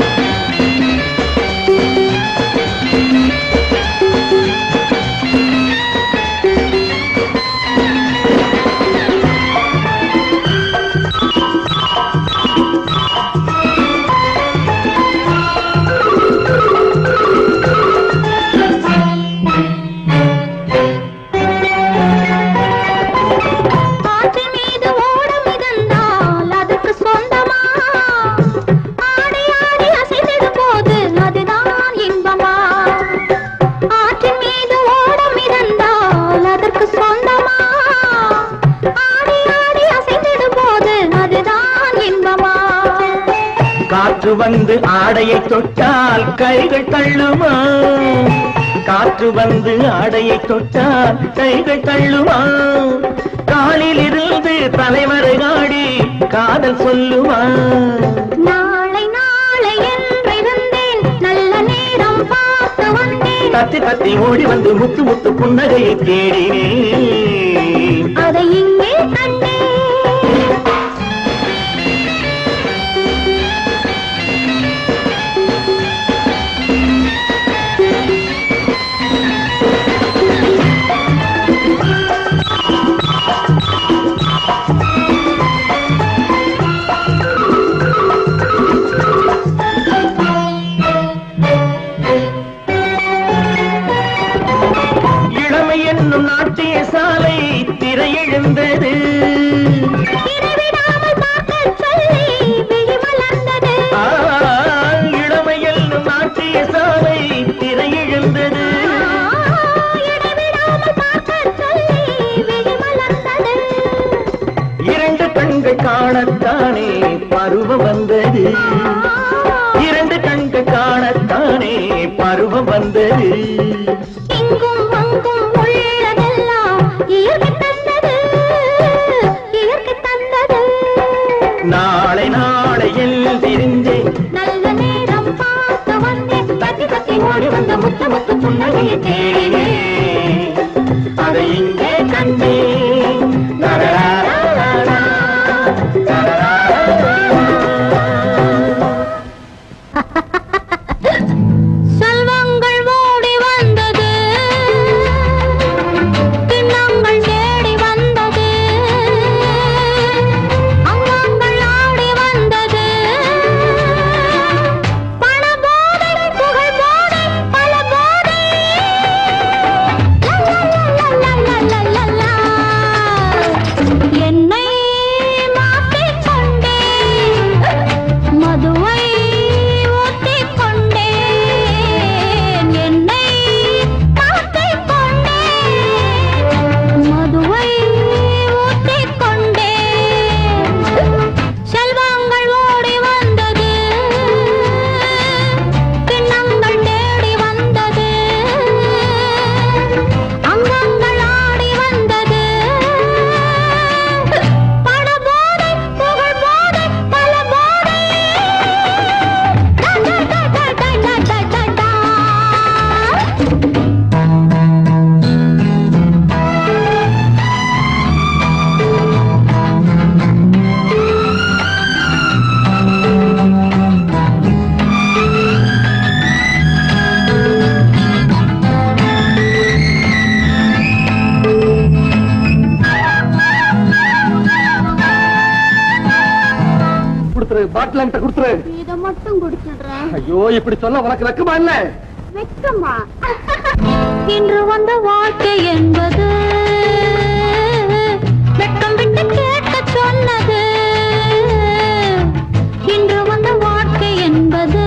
A: காற்று வந்து ஆடையை தொட்டால் கைகள் தள்ளுமா காற்று வந்து ஆடையை தொட்டால் கைகள் தள்ளுமா காலில் இருந்து தலைவரை ஆடி காதல் சொல்லுமா
B: நாளை நாளை என்றிருந்தேன் நல்ல நேரம் பார்த்து வந்தேன்
A: தத்தி தத்தி ஓடி வந்து முத்து முத்து புன்னகையை தேடினேன்
B: அதை இங்கே கண்டேன்
A: இளமை என்னும் நாட்டிய சாலை திரைய வந்தது
B: இங்கும் அங்கும் உள்ளதெல்லாம் இயற்கை தந்தது இயற்கை தந்தது
A: நாளை நாளையில் தெரிஞ்சேன்
B: நல்ல நேரம் பார்த்து வந்தேன்
A: தத்தி தத்தி ஓடி வந்த முத்து முத்து புன்னகையை தேடினேன் அதை இங்கே கண்டேன்
B: செல்வங்கள் ஓடி வந்தது திண்ணங்கள் தேடி வந்தது அங்கங்கள் ஆடி வந்தது பண போதை புகழ் போதை பல போதை என்னை மாற்றிக் கொண்டேன் மதுவை ஊற்றிக் கொண்டேன் என்னை மாற்றிக் கொண்டேன் மதுவை ஊற்றிக் கொண்டேன் செல்வங்கள் ஓடி வந்தது கிண்ணங்கள் தேடி வந்தது அங்கங்கள் ஆடி வந்தது பண போதை புகழ் போதை பல போதை
A: கொடுத்துரு பாட்டில் என்கிட்ட கொடுத்துரு
B: இதை மட்டும் குடிச்சிடுறேன்
A: ஐயோ இப்படி சொன்ன உனக்கு வெக்கமா இல்ல
B: வெக்கமா இன்று வந்த வாழ்க்கை என்பது வெட்கம் விட்டு கேட்க சொன்னது இன்று வந்த வாழ்க்கை என்பது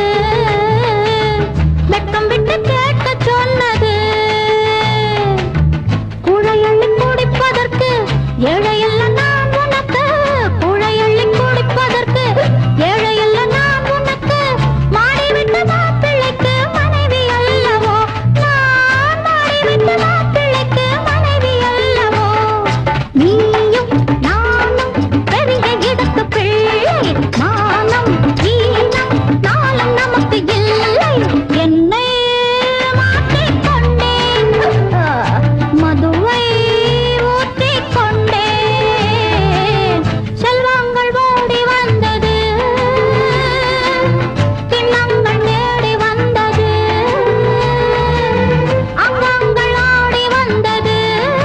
B: வெட்கம் விட்டு கேட்க சொன்னது குழையள்ளி குடிப்பதற்கு ஏழையல்ல நான் உனக்கு குழையள்ளி குடிப்பதற்கு ஏழையல்ல நான் உனக்கு மாடிவிட்ட மாப்பிள்ளைக்கு மனைவி அல்லவோ நான் மாடிவிட்ட மாப்பிள்ளைக்கு மனைவி அல்லவோ நீயும் நானும் பெரிய இடத்து பிள்ளை மானம் ஈனம் நாளும் நமக்கு இல்லை என்னை மாற்றிக் கொண்டேன் மதுவை ஊற்றிக் கொண்டேன் செல்வங்கள் ஓடி வந்தது கிண்ணங்கள் தேடி வந்தது அங்கங்கள் ஆடி வந்தது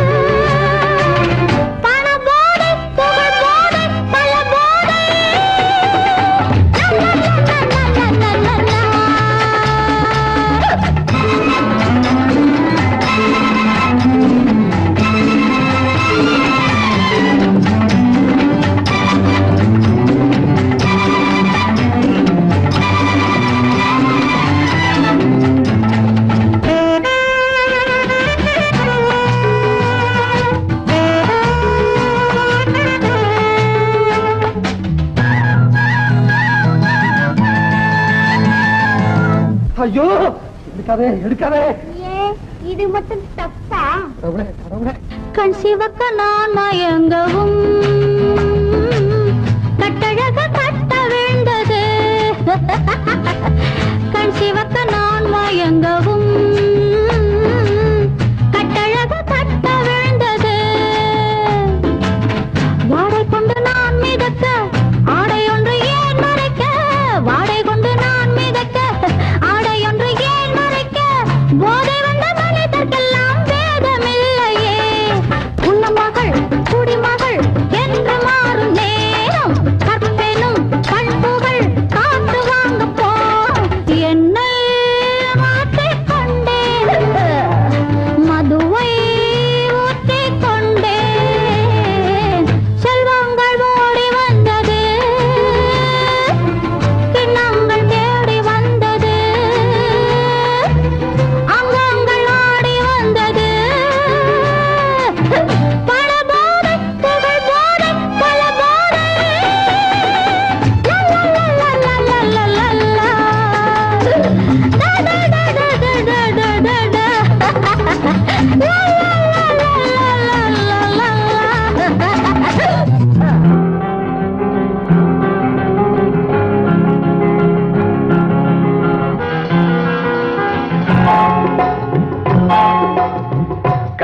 B: பண போதை புகழ் போதை பல போதை
A: ஐயோ எடுக்காதே எடுக்காதே
B: இது மட்டும் தப்பா
A: கடவுளே கடவுளே
B: கண் சிவக்க நான் மயங்கவும் கட்டழக கட்ட விழுந்தது கண் சிவக்க நான் மயங்கவும் கட்டழக கட்ட விழுந்தது வாடை கொண்டு நான் மிதக்க ஆடை ஒன்று ஏன் மறைக்க வாடை கொண்டு நான் மிதக்க ஆடை ஒன்று ஏன் மறைக்க போதை வந்த மனிதர்க்கெல்லாம் வேதமில்லையே உன்ன மகள் குடிமகள் என்று மாறும் நேரம் கற்பெனும் பண்புகள் காத்து வாங்க போ என்னை மாற்றிக் கொண்டே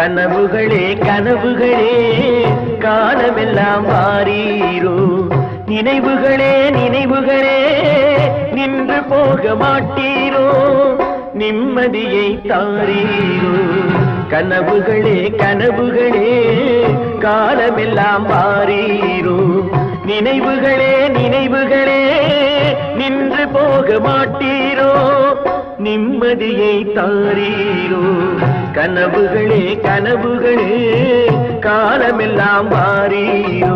A: கனவுகளே கனவுகளே காலமெல்லாம் மாறீரோ நினைவுகளே நினைவுகளே நின்று போக மாட்டீரோ நிம்மதியை தாரீரோ கனவுகளே கனவுகளே காலமெல்லாம் மாறீரோ நினைவுகளே நினைவுகளே நின்று போக மாட்டீரோ நிம்மதியை தாரீரோ கனவுகளே கனவுகளே காலமெல்லாம் மாறீரோ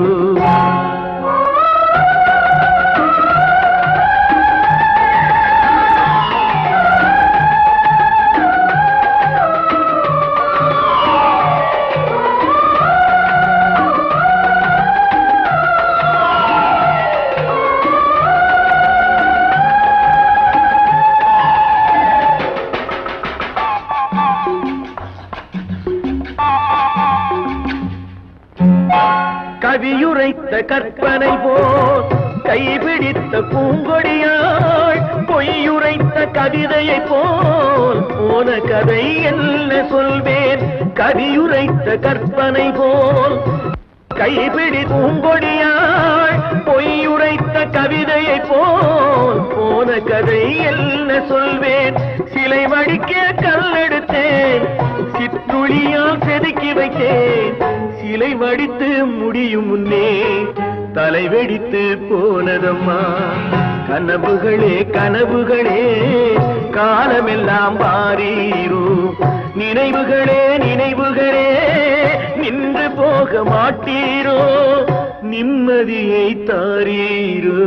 A: கவியுரைத்த கற்பனை போல் கைபிடித்த பூங்கொடியாள் பொய்யுரைத்த கவிதையை போல் போன கதை என்ன சொல்வேன் கவியுரைத்த கற்பனை போல் கைபிடி பூங்கொடியாள் பொய்யுரைத்த கவிதையை போல் போன கதை என்ன சொல்வேன் சிலை வடிக்க கல்லெடுத்தேன் சிற்றுளியால் செதுக்கி வைத்தேன் சிலை வடித்து முடியும் முன்னே தலை வெடித்து போனதம்மா கனவுகளே கனவுகளே காலமெல்லாம் மாறீரோ நினைவுகளே நினைவுகளே நின்று போக மாட்டீரோ நிம்மதியை தாரீரோ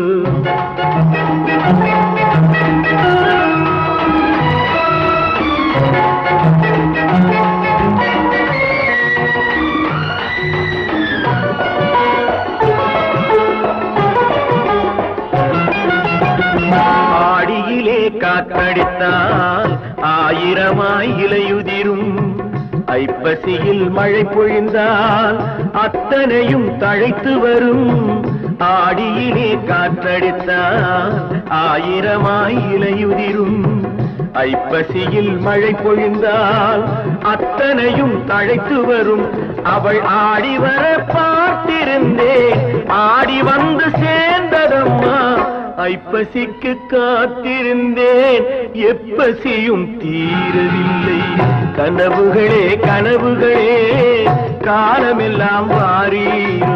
A: ஆடியிலே காற்றடித்தால் ஆயிரமாய் இலையுதிரும் ஐப்பசியில் மழை பொழிந்தால் அத்தனையும் தழைத்து வரும் ஆடியிலே காற்றடித்தால் ஆயிரமாய் இலையுதிரும் ஐப்பசியில் மழை பொழிந்தால் அத்தனையும் தழைத்து வரும் அவள் ஆடி வர பார்த்திருந்தேன் ஆடி வந்து சேர்ந்ததம்மா ஐப்பசிக்கு காத்திருந்தேன் எப்பசியும் தீரவில்லை கனவுகளே கனவுகளே காலமெல்லாம் மாறீரோ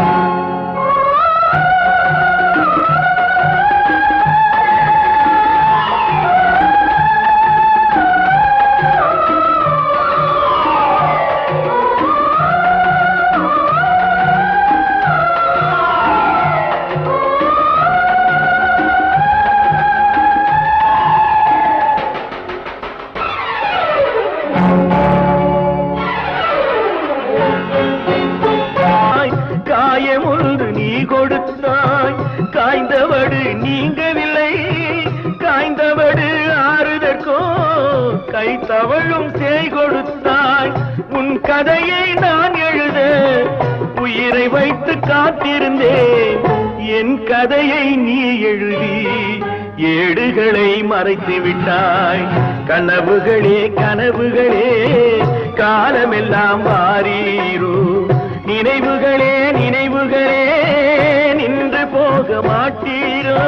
A: காயமொன்று நீ கொடுத்தாய் காய்ந்தவடு நீங்கவில்லை காய்ந்தவடு ஆறுதற்கோ கை தவழும் சேய் கொடுத்தாய் உன் கதையை நான் எழுத உயிரை வைத்து காத்திருந்தேன் என் கதையை நீ எழுதி ஏடுகளை மறைத்து விட்டாய் கனவுகளே கனவுகளே காலமெல்லாம் மாறீரோ நினைவுகளே நினைவுகளே நின்று போக மாட்டீரோ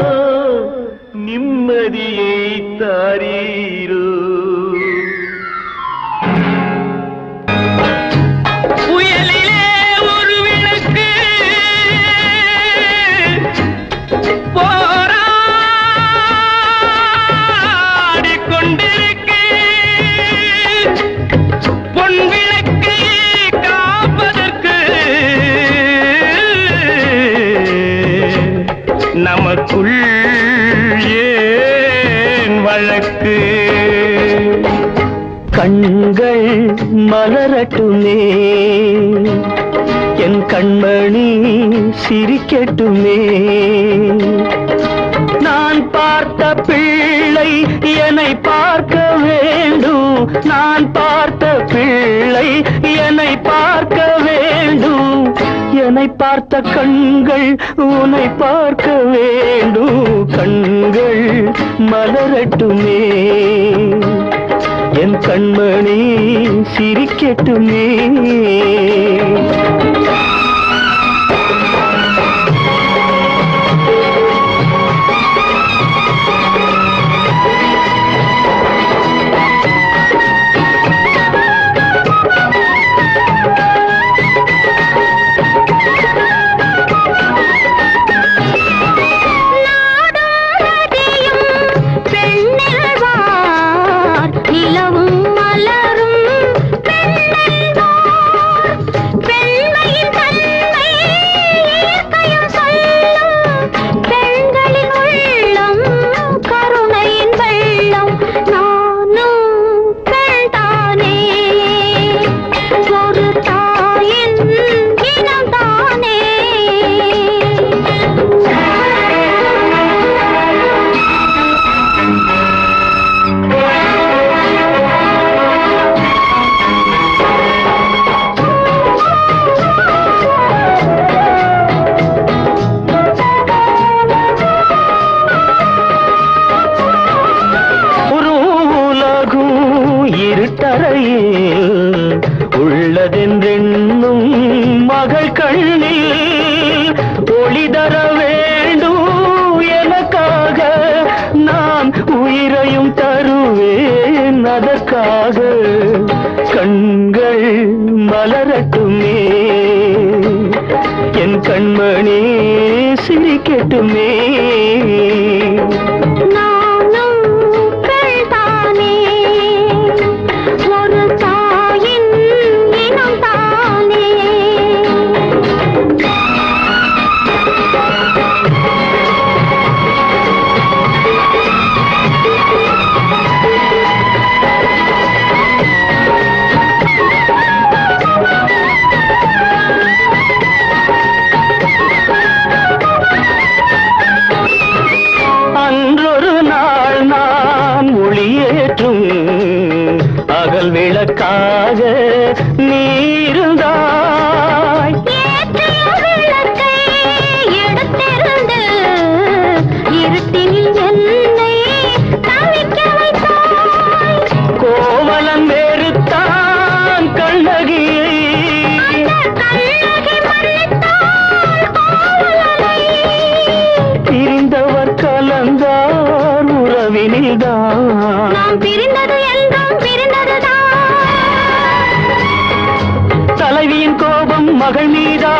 A: நிம்மதியை தாரீரோ
E: புயலிலே ஒரு விளக்கு போராடிக் கொண்டிருக்கு பொன் விளக்கு காப்பதற்கு நமக்குள் ஏன் வழக்கு
A: கண்கள் மலரட்டுமே என் கண்மணி சிரிக்கட்டுமே நான் பார்த்த பிள்ளை என்னை பார்க்க வேண்டும் நான் பார்த்த பிள்ளை என்னை பார்க்க வேண்டும் என்னை பார்த்த கண்கள் உன்னை பார்க்க வேண்டும் கண்கள் மலரட்டுமே என் கண்மணி சிரிக்கட்டுமே. உள்ளதென்றென்னும் மகள் கண்ணில் ஒளி தர வேண்டும் எனக்காக நான் உயிரையும் தருவேன் அதற்காக கண்கள் மலரட்டுமே என் கண்மணி சிரிக்கட்டுமே. அகல் விளக்காக நீருந்தாய்
B: விளக்கை எடுத்திருந்து இருட்டில் என்னை தவிக்க வைத்தாய்.
A: கோவலன் வெறுத்தான் கண்ணகியை பிரிந்தவர் கலந்தார் உறவினில்தான்
B: நாம் பிரிந்தது என்றும்
A: தலைவியின் கோபம் மகள் மீதா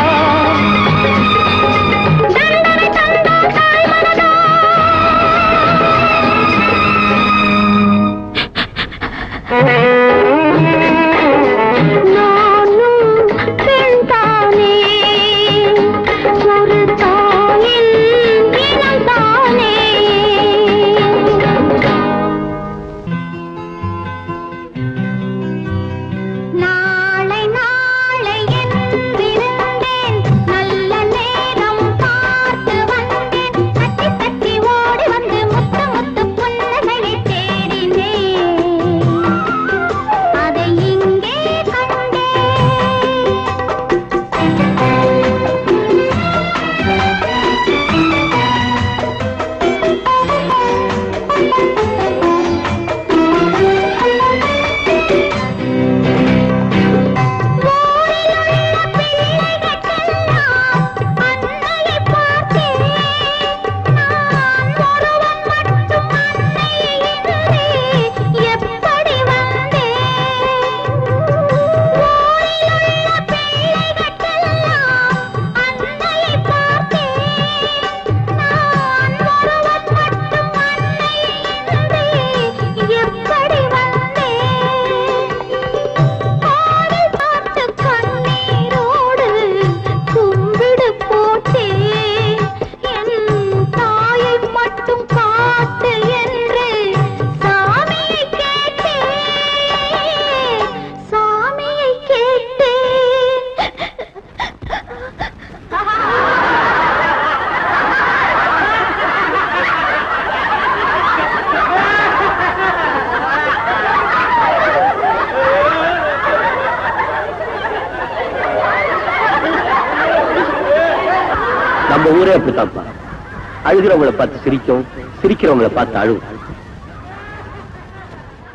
A: நம்ம ஊரே அப்படித்தான்ப்பா. அழுகிறவங்களை பார்த்து சிரிக்கும், சிரிக்கிறவங்களை பார்த்து அழுவும்.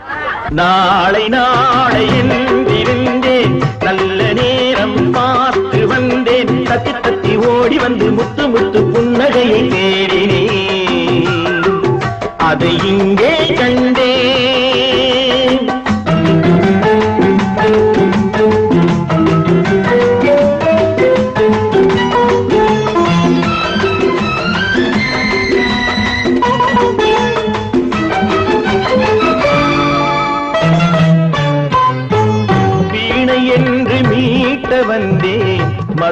A: நாளை நாளை என்றிருந்தேன், நல்ல நேரம் பார்த்து வந்தேன், தத்தி தத்தி ஓடி வந்து முத்து முத்து புன்னகையை தேடினேன், அதை இங்கே கண்டேன். என்று மீட்ட வந்தேன்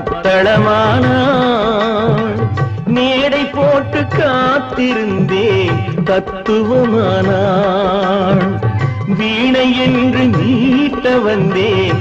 A: மத்தளமானாள், மேடை போட்டு காத்திருந்தேன் தத்துவமானாள். வீணை என்று மீட்ட வந்தேன்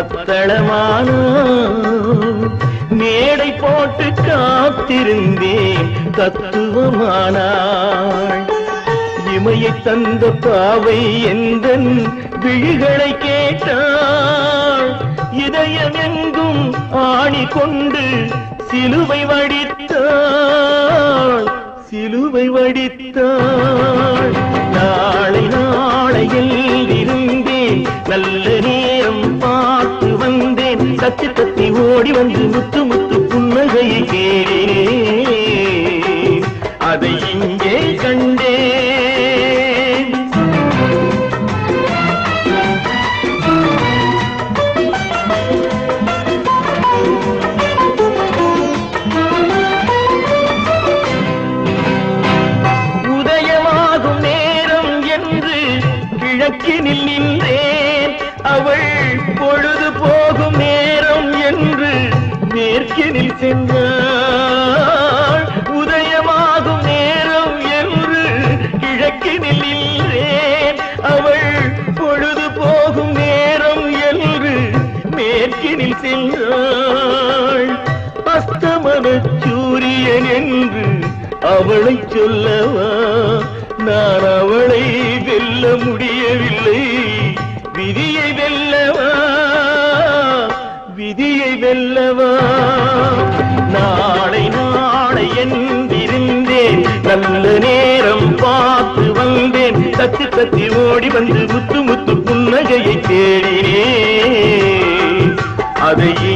A: மத்தளமானாள், மேடை போட்டு காத்திருந்தேன் தத்துவமானாள். இமையை தந்த பாவை எந்தன் விழிகளை கேட்டாள், இதயம் எங்கும் ஆணி கொண்டு சிலுவை வடித்தாள், சிலுவை வடித்தாள். நாளை நாளையில் இருந்தேன், நல்ல நேரம் பார்த்து வந்தேன், தத்தி தத்தி ஓடி வந்து முத்து முத்து புன்னகையை கேட்டேன், அதை இங்கே கண்டேன். உதயமாகும் நேரம் என்று கிழக்கினில் நின்றேன், அவள் பொழுது போகும் நேரம் என்று மேற்கினில் சென்றாள். உதயமாகும் நேரம் என்று கிழக்கினில் நின்றேன், அவள் பொழுது போகும் நேரம் என்று மேற்கினில் சென்றாள். அஸ்தமன சூரியன் என்று அவளை சொல்லவா, நான் அவளை வெல்ல முடியவில்லை, விதியை வெல்லவா, விதியை வெல்லவா. நாளை நாளை என்றிருந்தேன், நல்ல நேரம் பார்த்து வந்தேன், தத்தி தத்தி ஓடி வந்து முத்து முத்து புன்னகையை தேடினேன், அதை